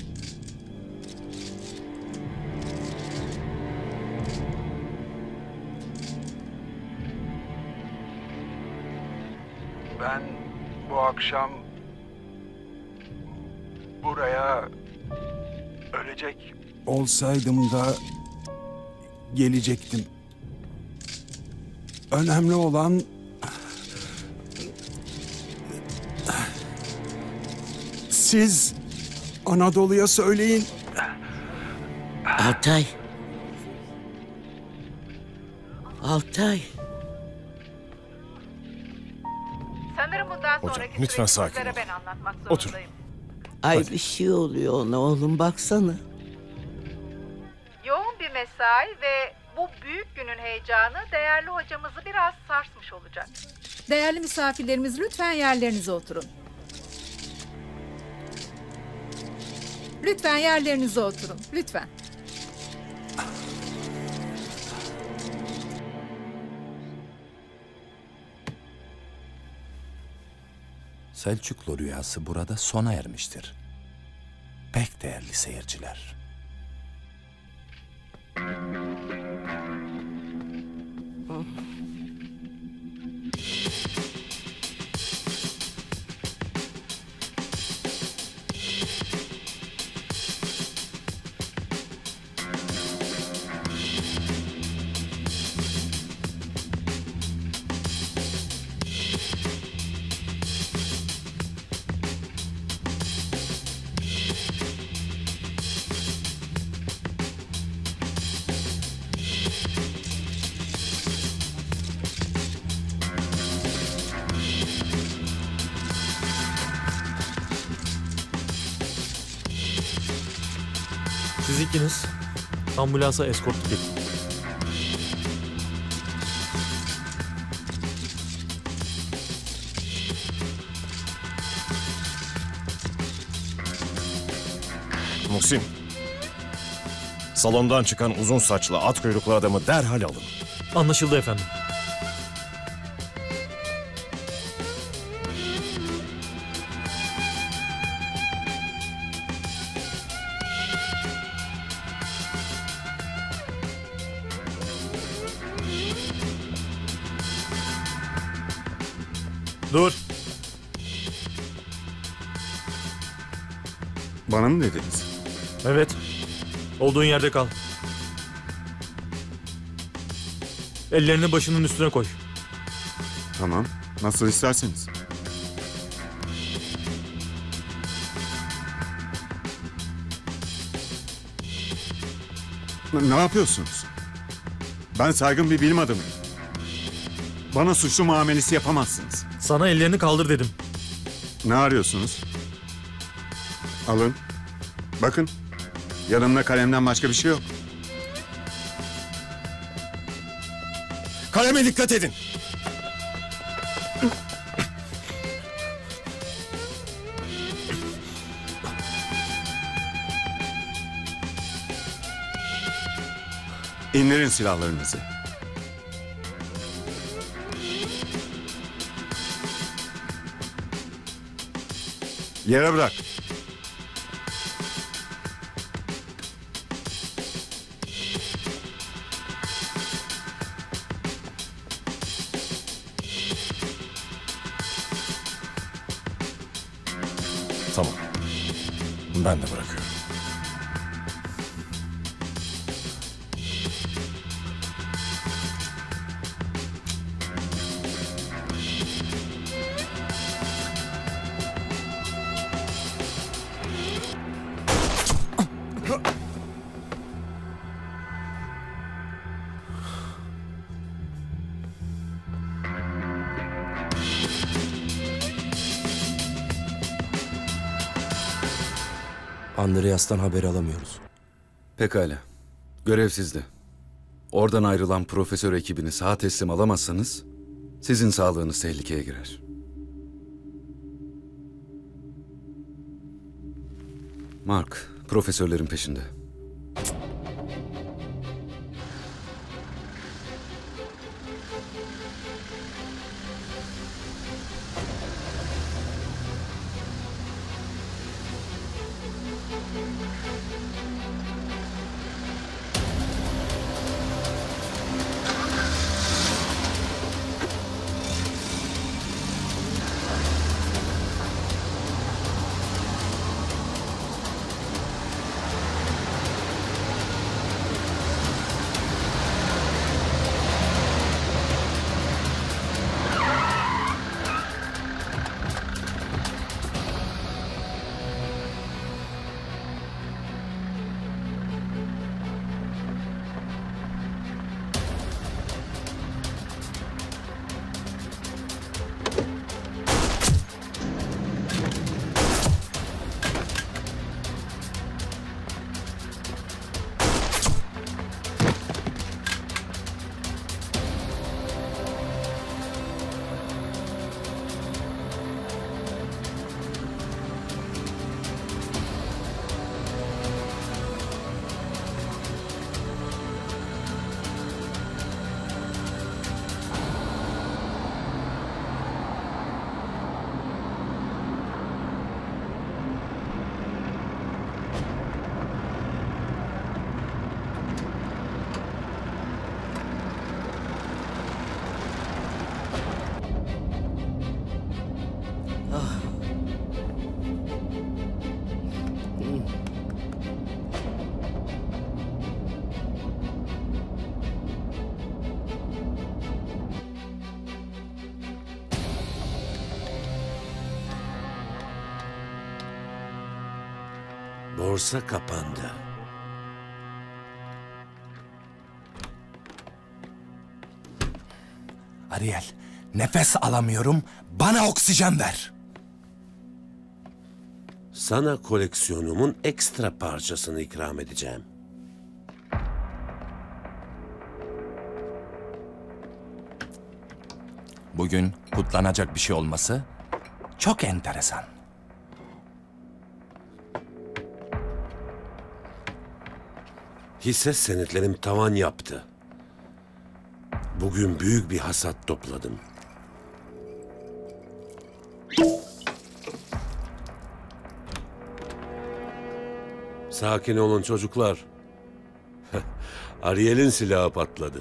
Ben bu akşam buraya ölecek Olsaydım da gelecektim. Önemli olan siz Anadolu'ya söyleyin. Altay. Altay. Sanırım bundan Hocam, sonraki lütfen süreci sakin sizlere olun. ben anlatmak Otur. zorundayım. Ay bir şey oluyor ona oğlum baksana. Yoğun bir mesai ve bu büyük günün heyecanı değerli hocamızı biraz sarsmış olacak. Değerli misafirlerimiz lütfen yerlerinize oturun. Lütfen yerlerinize oturun. Lütfen. Selçuklu rüyası burada sona ermiştir. Pek değerli seyirciler. Siz ikiniz ambulansa eskortluk edin. Muhsin. Salondan çıkan uzun saçlı at kuyruklu adamı derhal alın. Anlaşıldı efendim. Dur. Bana mı dediniz? Evet. Olduğun yerde kal. Ellerini başının üstüne koy. Tamam. Nasıl isterseniz. Ne yapıyorsunuz? Ben saygın bir bilim adamıyım. Bana suçlu muamelesi yapamazsınız. Sana ellerini kaldır dedim. Ne arıyorsunuz? Alın. Bakın. Yanımda kalemden başka bir şey yok. Kaleme dikkat edin. İndirin silahlarınızı. Yere bırak. Tamam. Ben de bırakıyorum. Andreas'tan haber alamıyoruz. Pekala. Görev sizde. Oradan ayrılan profesör ekibini sağ teslim alamazsanız sizin sağlığınız tehlikeye girer. Mark, profesörlerin peşinde. Borsa kapandı. Ariel, nefes alamıyorum. Bana oksijen ver. Sana koleksiyonumun ekstra parçasını ikram edeceğim. Bugün kutlanacak bir şey olması çok enteresan. Hisse senetlerim tavan yaptı. Bugün büyük bir hasat topladım. Sakin olun çocuklar. Ariel'in silahı patladı.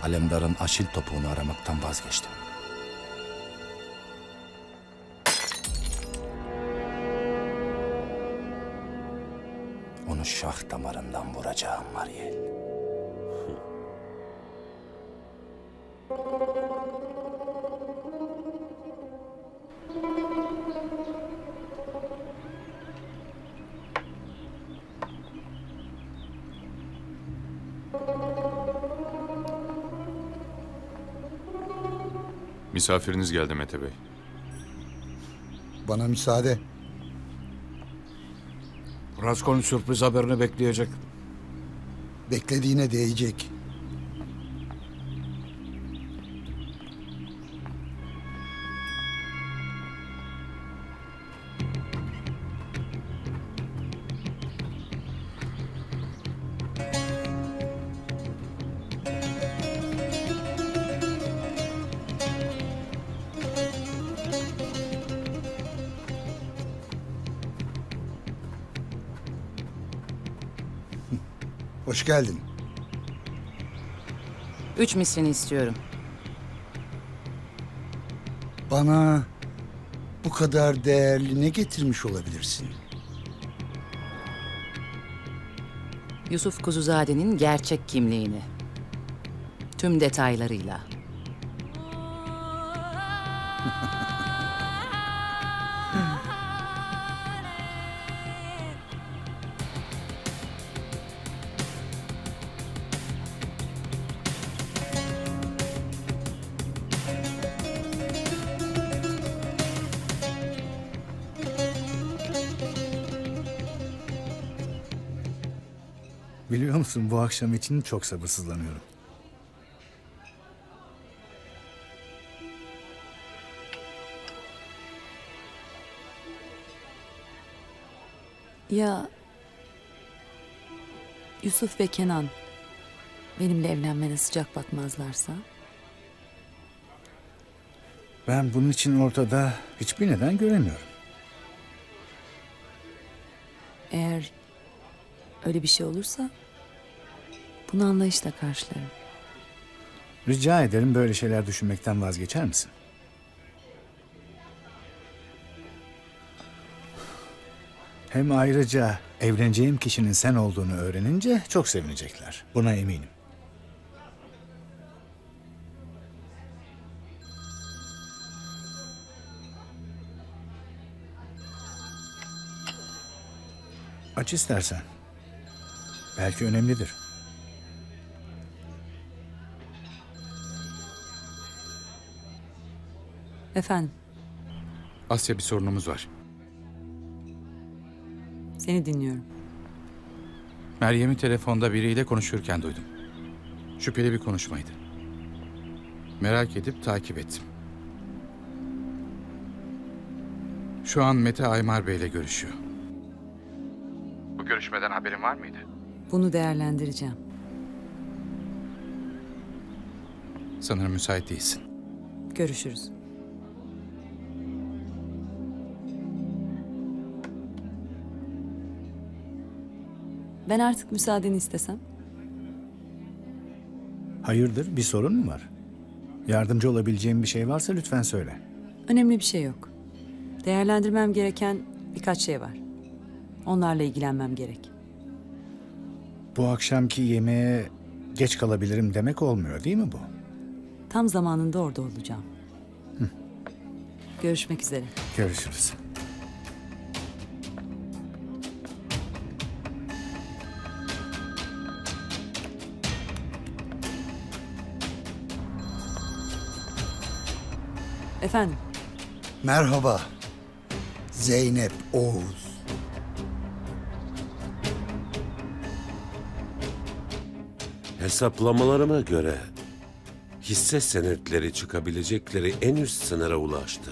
Alemdar'ın aşil topuğunu aramaktan vazgeçtim. Onu şah damarından vuracağım Mariel. Misafiriniz geldi Mete Bey. Bana müsaade. Raskol'un sürpriz haberini bekleyecek. Beklediğine değecek. Hoş geldin. 3 misrini istiyorum. Bana bu kadar değerli ne getirmiş olabilirsin? Yusuf Kuzuzade'nin gerçek kimliğini. Tüm detaylarıyla. Biliyor musun, bu akşam için çok sabırsızlanıyorum. Ya Yusuf ve Kenan benimle evlenmene sıcak bakmazlarsa? Ben bunun için ortada hiçbir neden göremiyorum. Eğer öyle bir şey olursa bunu anlayışla karşılarım. Rica ederim, böyle şeyler düşünmekten vazgeçer misin? Hem ayrıca evleneceğim kişinin sen olduğunu öğrenince çok sevinecekler. Buna eminim. Aç istersen. Belki önemlidir. Efendim, Asya, bir sorunumuz var. seni dinliyorum. Meryem'i telefonda biriyle konuşurken duydum. Şüpheli bir konuşmaydı. Merak edip takip ettim. Şu an Mete Aymar Bey'le görüşüyor. Bu görüşmeden haberin var mıydı? Bunu değerlendireceğim. Sanırım müsait değilsin. Görüşürüz. Ben artık müsaadeni istesem? Hayırdır, bir sorun mu var? Yardımcı olabileceğim bir şey varsa lütfen söyle. Önemli bir şey yok. Değerlendirmem gereken birkaç şey var. Onlarla ilgilenmem gerek. Bu akşamki yemeğe geç kalabilirim demek olmuyor, değil mi bu? Tam zamanında orada olacağım. Görüşmek üzere. Görüşürüz. Efendim? Merhaba. Zeynep Oğuz. Hesaplamalarıma göre hisse senetleri çıkabilecekleri en üst sınıra ulaştı.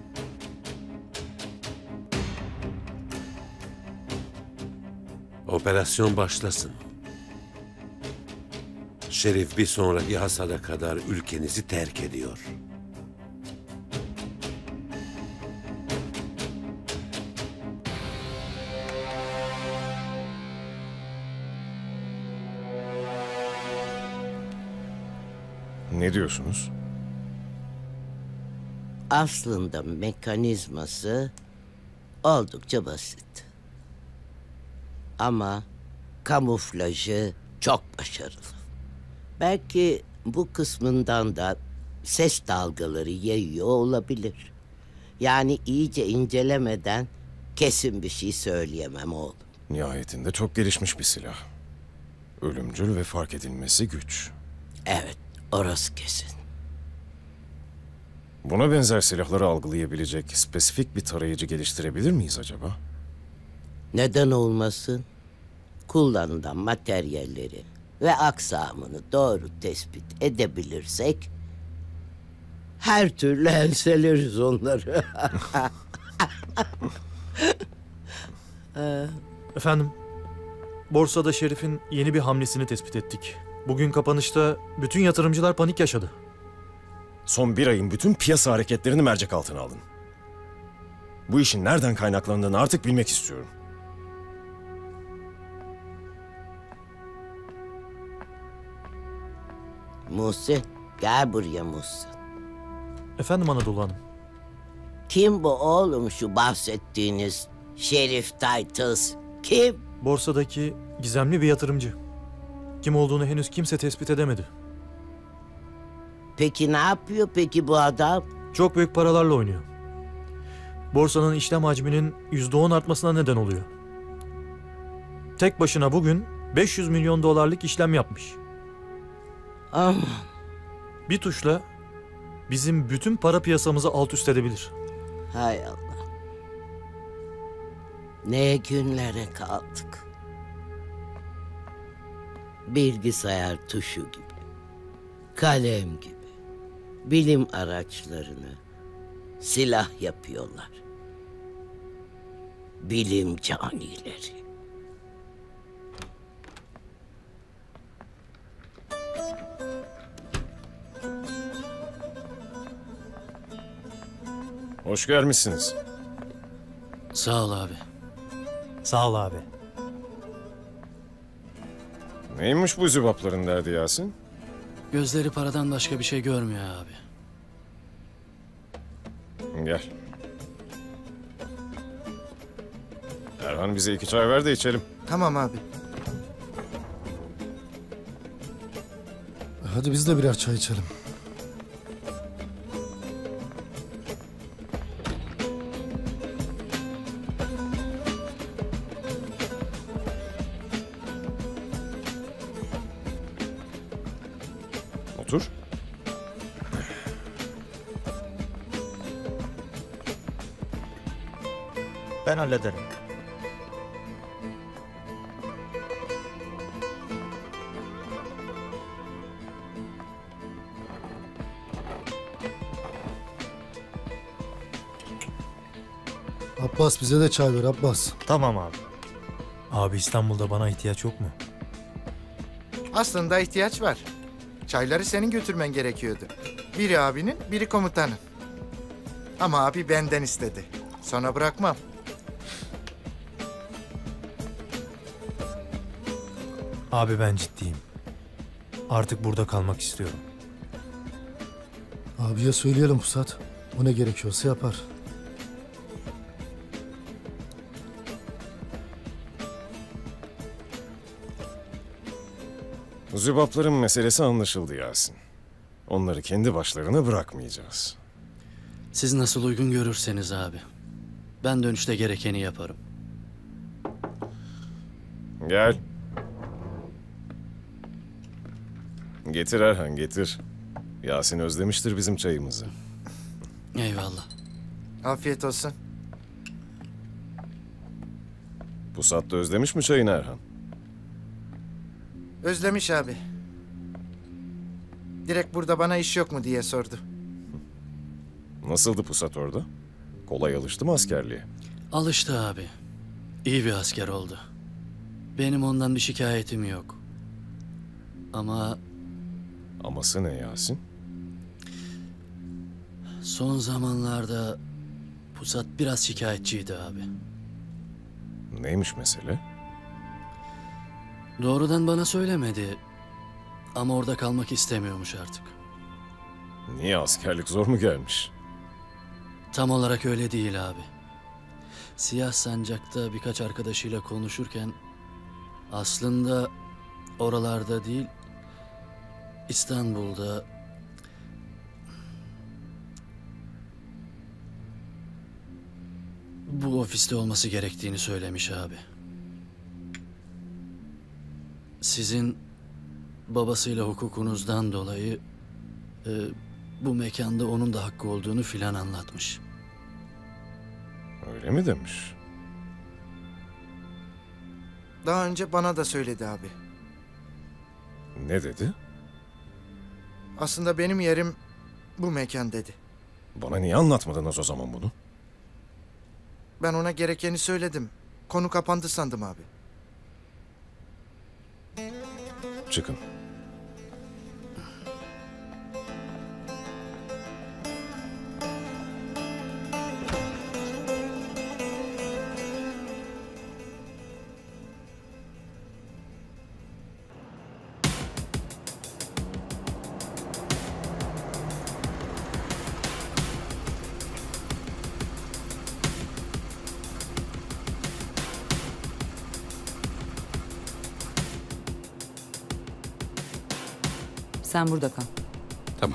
Operasyon başlasın. Şerif bir sonraki hasada kadar ülkenizi terk ediyor. Ne diyorsunuz? Aslında mekanizması oldukça basit. Ama kamuflajı çok başarılı. Belki bu kısmından da ses dalgaları yayıyor olabilir. Yani iyice incelemeden kesin bir şey söyleyemem oğlum. Nihayetinde çok gelişmiş bir silah. Ölümcül ve fark edilmesi güç. Evet, orası kesin. Buna benzer silahları algılayabilecek spesifik bir tarayıcı geliştirebilir miyiz acaba? Neden olmasın? Kullanılan materyalleri ve aksamını doğru tespit edebilirsek her türlü enseleriz onları. Efendim, borsada Şerif'in yeni bir hamlesini tespit ettik. Bugün kapanışta bütün yatırımcılar panik yaşadı. Son bir ayın bütün piyasa hareketlerini mercek altına alın. Bu işin nereden kaynaklandığını artık bilmek istiyorum. Muhsin, gel buraya Muhsin. Efendim Anadolu Hanım? Kim bu oğlum şu bahsettiğiniz Şerif Titles? Kim? Borsadaki gizemli bir yatırımcı. Kim olduğunu henüz kimse tespit edemedi. Peki ne yapıyor peki bu adam? Çok büyük paralarla oynuyor. Borsanın işlem hacminin %10 artmasına neden oluyor. Tek başına bugün 500 milyon dolarlık işlem yapmış. Aman. Bir tuşla bizim bütün para piyasamızı alt üst edebilir. Hay Allah. Ne günlere kaldık. Bilgisayar tuşu gibi, kalem gibi bilim araçlarını silah yapıyorlar. Bilim canileri. Hoş gelmişsiniz. Sağ ol abi. Sağ ol abi. Neymiş bu zübapların derdi Yasin? Gözleri paradan başka bir şey görmüyor abi. Gel. Erhan bize 2 çay ver de içelim. Tamam abi. Hadi biz de birer çay içelim. Otur. Ben hallederim. Abbas bize de çay ver Abbas. Tamam abi. Abi İstanbul'da bana ihtiyaç yok mu? Aslında ihtiyaç var. Çayları senin götürmen gerekiyordu. Biri abinin, biri komutanın. Ama abi benden istedi. Sonra bırakmam. Abi ben ciddiyim. Artık burada kalmak istiyorum. Abiye söyleyelim Pusat. O ne gerekiyorsa yapar. Zübapların meselesi anlaşıldı Yasin. Onları kendi başlarına bırakmayacağız. Siz nasıl uygun görürseniz abi. Ben dönüşte gerekeni yaparım. Gel. Getir Erhan, getir. Yasin özlemiştir bizim çayımızı. Eyvallah. Afiyet olsun. Pusat da özlemiş mi çayını Erhan? Özlemiş abi. Direkt burada bana iş yok mu diye sordu. Nasıldı Pusat orada? Kolay alıştı mı askerliğe? Alıştı abi. İyi bir asker oldu. Benim ondan bir şikayetim yok. Ama... Aması ne Yasin? Son zamanlarda Pusat biraz şikayetçiydi abi. Neymiş mesele? Doğrudan bana söylemedi. Ama orada kalmak istemiyormuş artık. Niye, askerlik zor mu gelmiş? Tam olarak öyle değil abi. Siyah Sancak'ta birkaç arkadaşıyla konuşurken aslında oralarda değil, İstanbul'da bu ofiste olması gerektiğini söylemiş abi. Sizin babasıyla hukukunuzdan dolayı bu mekanda onun da hakkı olduğunu filan anlatmış. Öyle mi demiş? Daha önce bana da söyledi abi. Ne dedi? Aslında benim yerim bu mekan dedi. Bana niye anlatmadınız o zaman bunu? Ben ona gerekeni söyledim. Konu kapandı sandım abi. Çıkın. Sen burada kal. Tamam.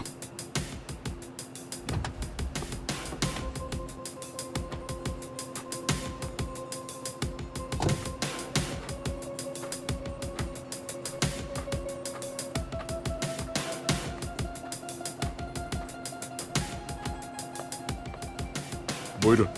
Buyurun.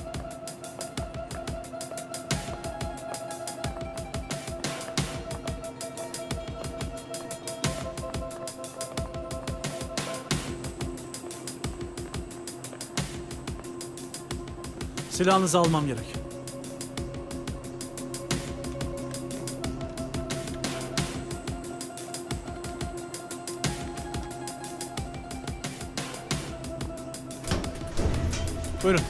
Silahınızı almam gerek. Buyurun.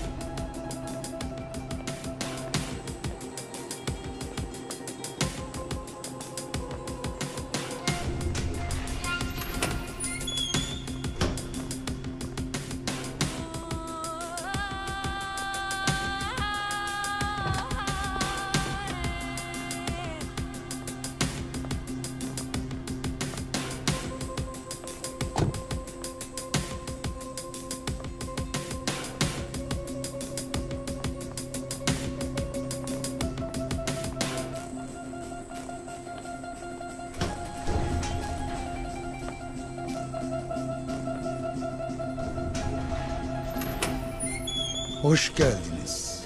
Hoş geldiniz.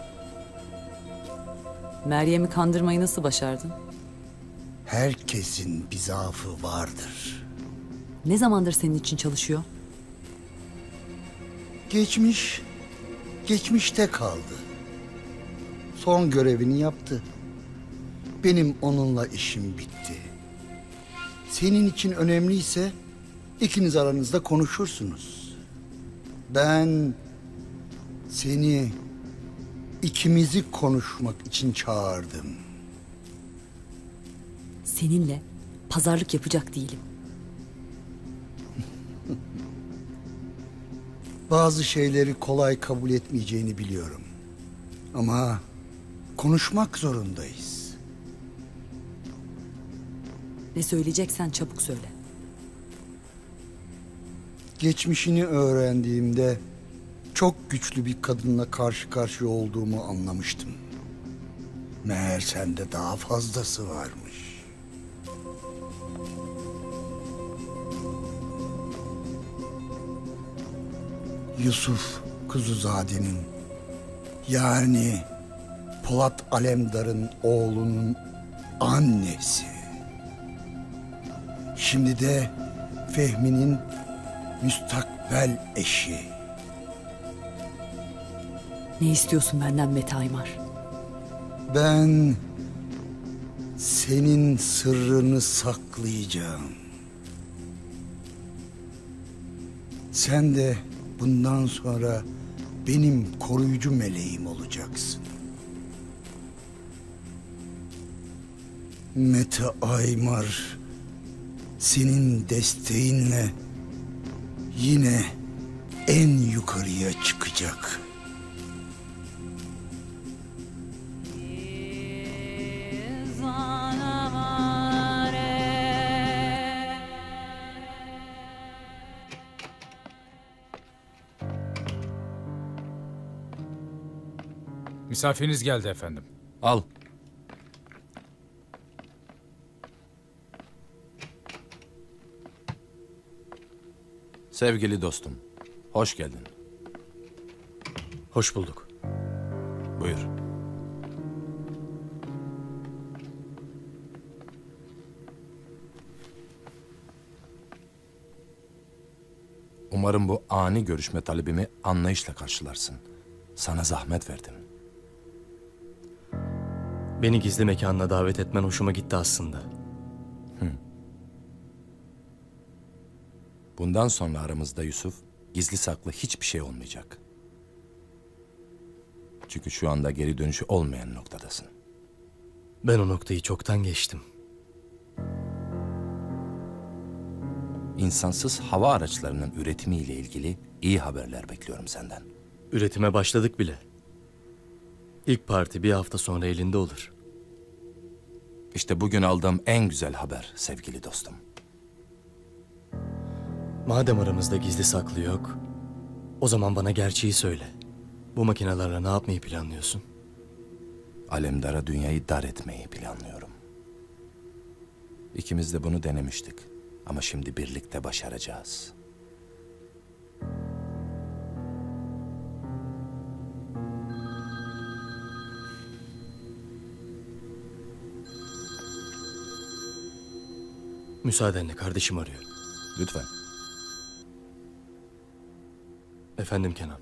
Meryem'i kandırmayı nasıl başardın? Herkesin bir zaafı vardır. Ne zamandır senin için çalışıyor? Geçmiş, geçmişte kaldı. Son görevini yaptı. Benim onunla işim bitti. Senin için önemliyse ikiniz aranızda konuşursunuz. Ben seni ikimizi konuşmak için çağırdım. Seninle pazarlık yapacak değilim. Bazı şeyleri kolay kabul etmeyeceğini biliyorum. Ama konuşmak zorundayız. Ne söyleyeceksen çabuk söyle. Geçmişini öğrendiğimde çok güçlü bir kadınla karşı karşıya olduğumu anlamıştım. Meğer sende daha fazlası varmış. Yusuf Kuzuzade'nin, yani Polat Alemdar'ın oğlunun annesi. Şimdi de Fehmi'nin müstakbel eşi. Ne istiyorsun benden Mete Aymar? Ben senin sırrını saklayacağım. Sen de bundan sonra benim koruyucu meleğim olacaksın. Mete Aymar senin desteğinle yine en yukarıya çıkacak. Misafiriniz geldi efendim. Al. Sevgili dostum, hoş geldin. Hoş bulduk. Buyur. Umarım bu ani görüşme talebimi anlayışla karşılarsın. Sana zahmet verdim. Beni gizli mekanına davet etmen hoşuma gitti aslında. Bundan sonra aramızda Yusuf, gizli saklı hiçbir şey olmayacak. Çünkü şu anda geri dönüşü olmayan noktadasın. Ben o noktayı çoktan geçtim. İnsansız hava araçlarının üretimiyle ilgili iyi haberler bekliyorum senden. Üretime başladık bile. İlk parti bir hafta sonra elinde olur. İşte bugün aldığım en güzel haber sevgili dostum. Madem aramızda gizli saklı yok, o zaman bana gerçeği söyle. Bu makinelerle ne yapmayı planlıyorsun? Alemdar'a dünyayı dar etmeyi planlıyorum. İkimiz de bunu denemiştik. Ama şimdi birlikte başaracağız. Müsaadenle, kardeşim arıyor. Lütfen. Efendim Kenan.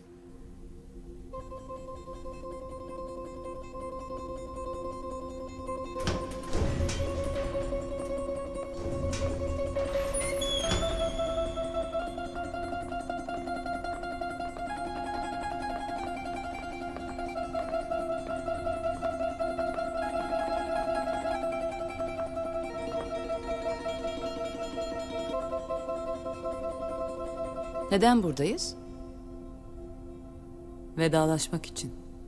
Neden buradayız? Vedalaşmak için.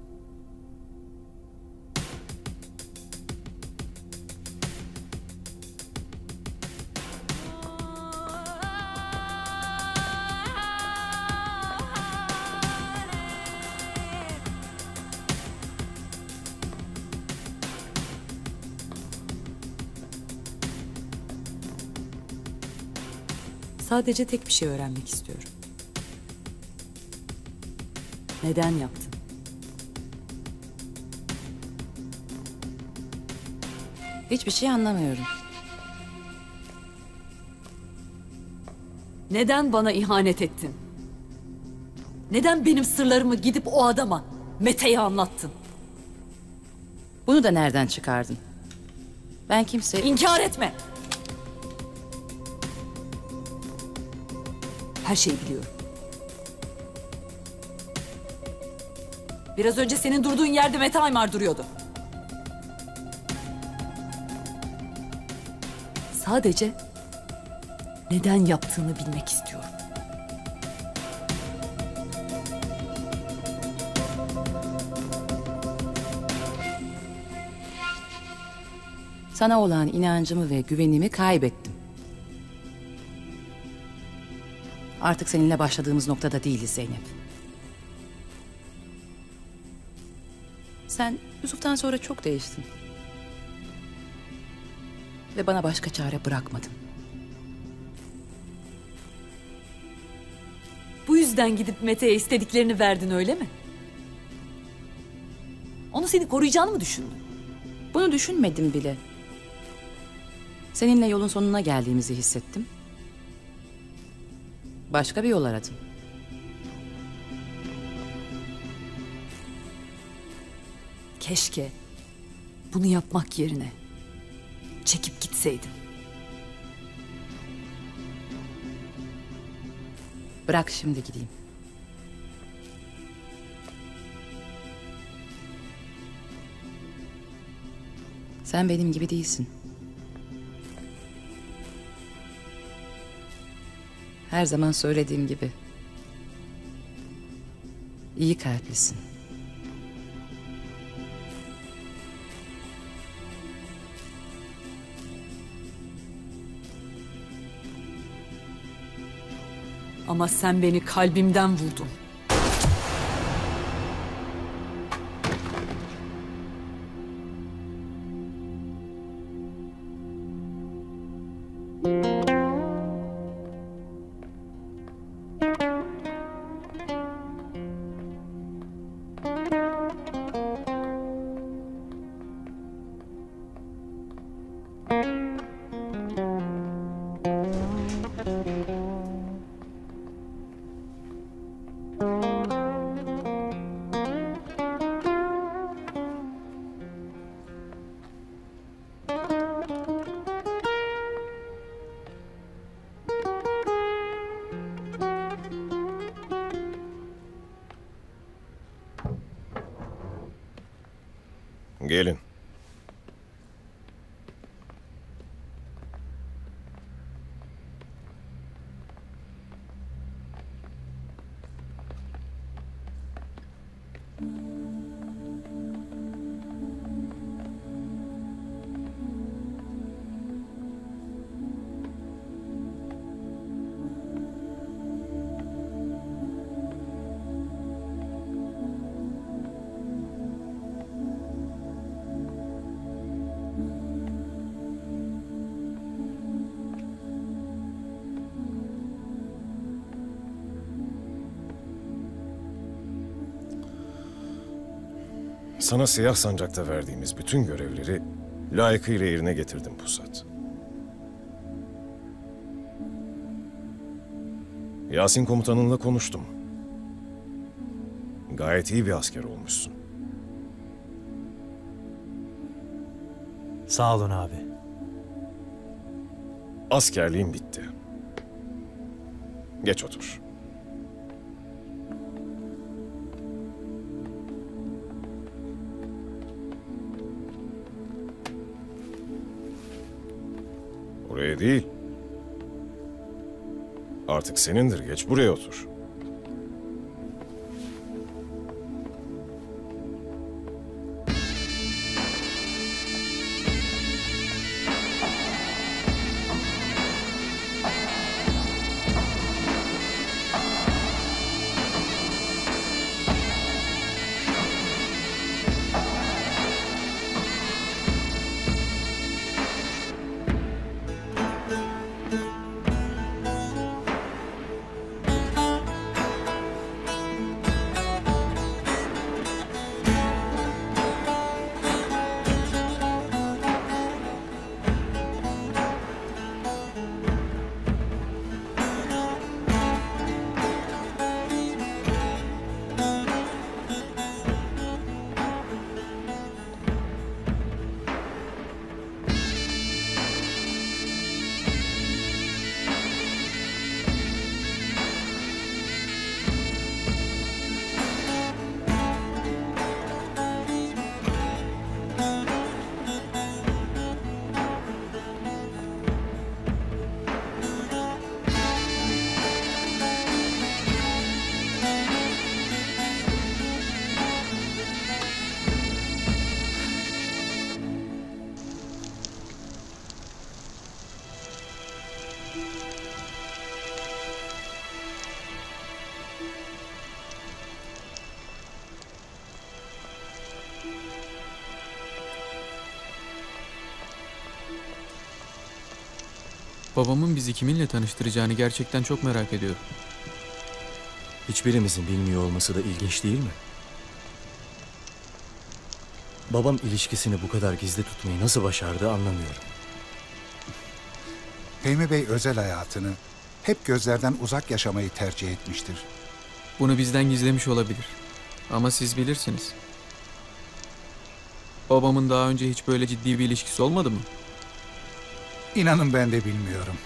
Sadece tek bir şey öğrenmek istiyorum. Neden yaptın? Hiçbir şey anlamıyorum. Neden bana ihanet ettin? Neden benim sırlarımı gidip o adama, Mete'ye anlattın? Bunu da nereden çıkardın? Ben kimse... İnkar etme! Her şeyi biliyorum. Biraz önce senin durduğun yerde Mete Aymar duruyordu. Sadece neden yaptığını bilmek istiyorum. Sana olan inancımı ve güvenimi kaybettim. Artık seninle başladığımız noktada değiliz Zeynep. Sen Yusuf'tan sonra çok değiştin. Ve bana başka çare bırakmadın. Bu yüzden gidip Mete'ye istediklerini verdin, öyle mi? Onu seni koruyacağını mı düşündün? Bunu düşünmedim bile. Seninle yolun sonuna geldiğimizi hissettim. Başka bir yol aradım. Keşke bunu yapmak yerine çekip gitseydin. Bırak şimdi gideyim. Sen benim gibi değilsin. Her zaman söylediğim gibi. İyi kalplisin. Ama sen beni kalbimden vurdun. Gelin. Sana Siyah Sancak'ta verdiğimiz bütün görevleri layıkıyla yerine getirdim Pusat. Yasin komutanınla konuştum. Gayet iyi bir asker olmuşsun. Sağ olun abi. Askerliğin bitti. Geç otur. Oraya değil. Artık senindir. Geç buraya otur. Babamın bizi kiminle tanıştıracağını gerçekten çok merak ediyorum. Hiçbirimizin bilmiyor olması da ilginç değil mi? Babam ilişkisini bu kadar gizli tutmayı nasıl başardı anlamıyorum. Fehmi Bey özel hayatını hep gözlerden uzak yaşamayı tercih etmiştir. Bunu bizden gizlemiş olabilir. Ama siz bilirsiniz. Babamın daha önce hiç böyle ciddi bir ilişkisi olmadı mı? İnanın ben de bilmiyorum.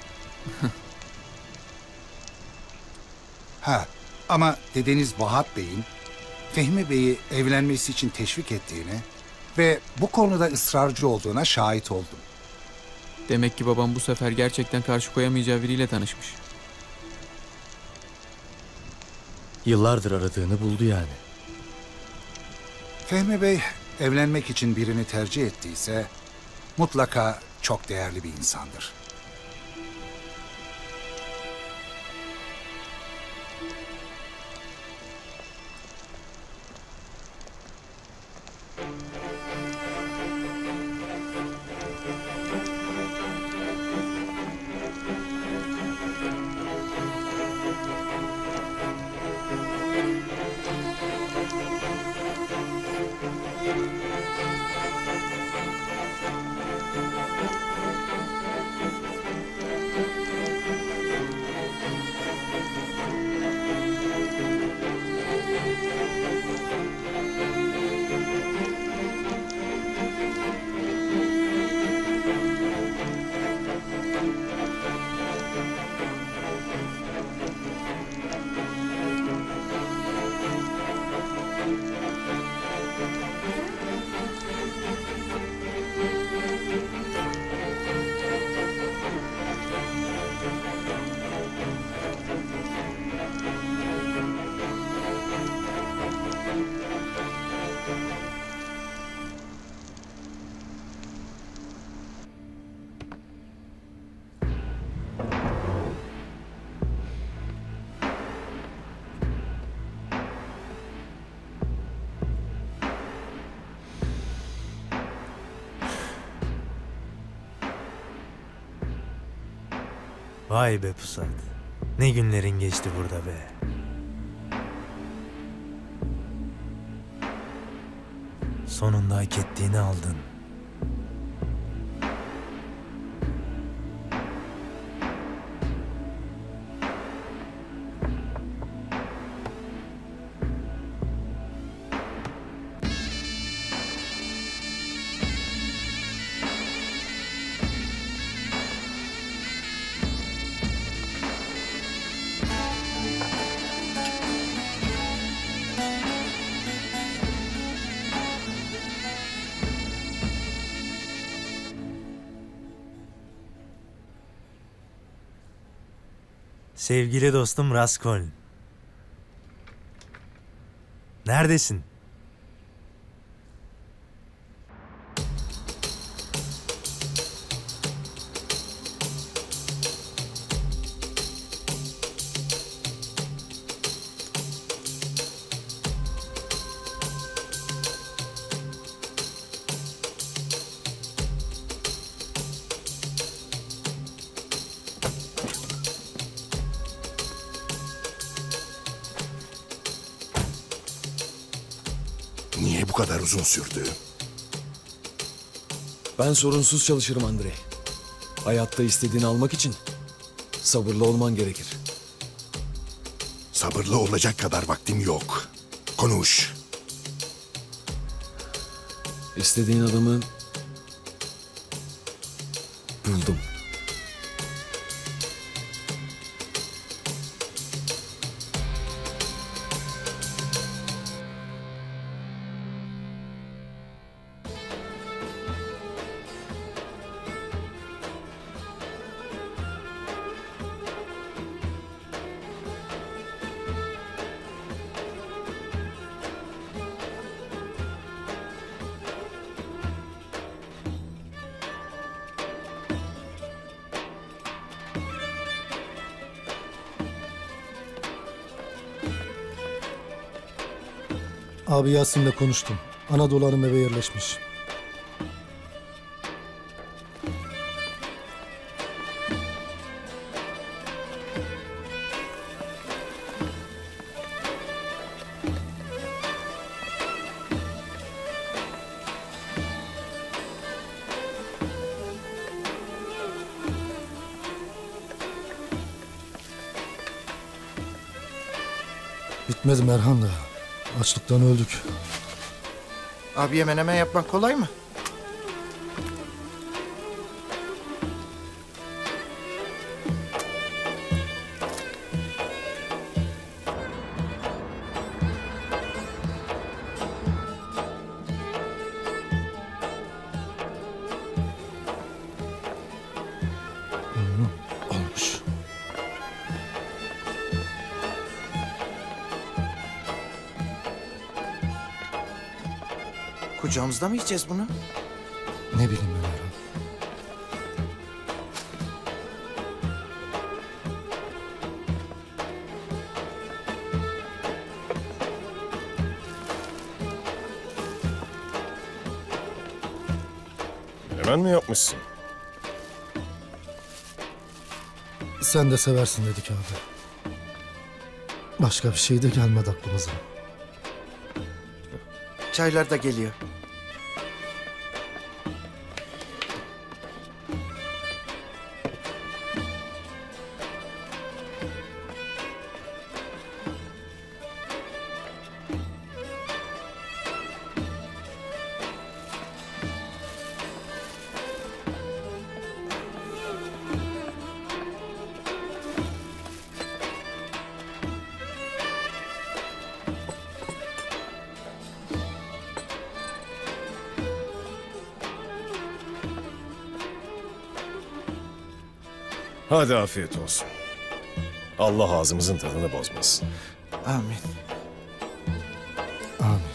Ama dedeniz Vahap Bey'in Fehmi Bey'i evlenmesi için teşvik ettiğine ve bu konuda ısrarcı olduğuna şahit oldum. Demek ki babam bu sefer gerçekten karşı koyamayacağı biriyle tanışmış. Yıllardır aradığını buldu yani. Fehmi Bey evlenmek için birini tercih ettiyse mutlaka çok değerli bir insandır. Vay be Pusat. Ne günlerin geçti burada be. Sonunda hak ettiğini aldın. Sevgili dostum Raskoln. Neredesin? Niye bu kadar uzun sürdü? Ben sorunsuz çalışırım Andrei. Hayatta istediğini almak için sabırlı olman gerekir. Sabırlı olacak kadar vaktim yok. Konuş. İstediğin adamı buldum. Abi Yasin'le konuştum. Anadolu Hanım eve yerleşmiş. Bitmedi Merhan da. Açlıktan öldük. Abi menemen yapmak kolay mı? Olmuş. Kucağımızda mı yiyeceğiz bunu? Ne bileyim Ömer ağam. Hemen mi yapmışsın? Sen de seversin dedik abi. Başka bir şey de gelmedi aklımıza. Çaylar da geliyor. Hadi afiyet olsun. Allah ağzımızın tadını bozmasın. Amin. Amin.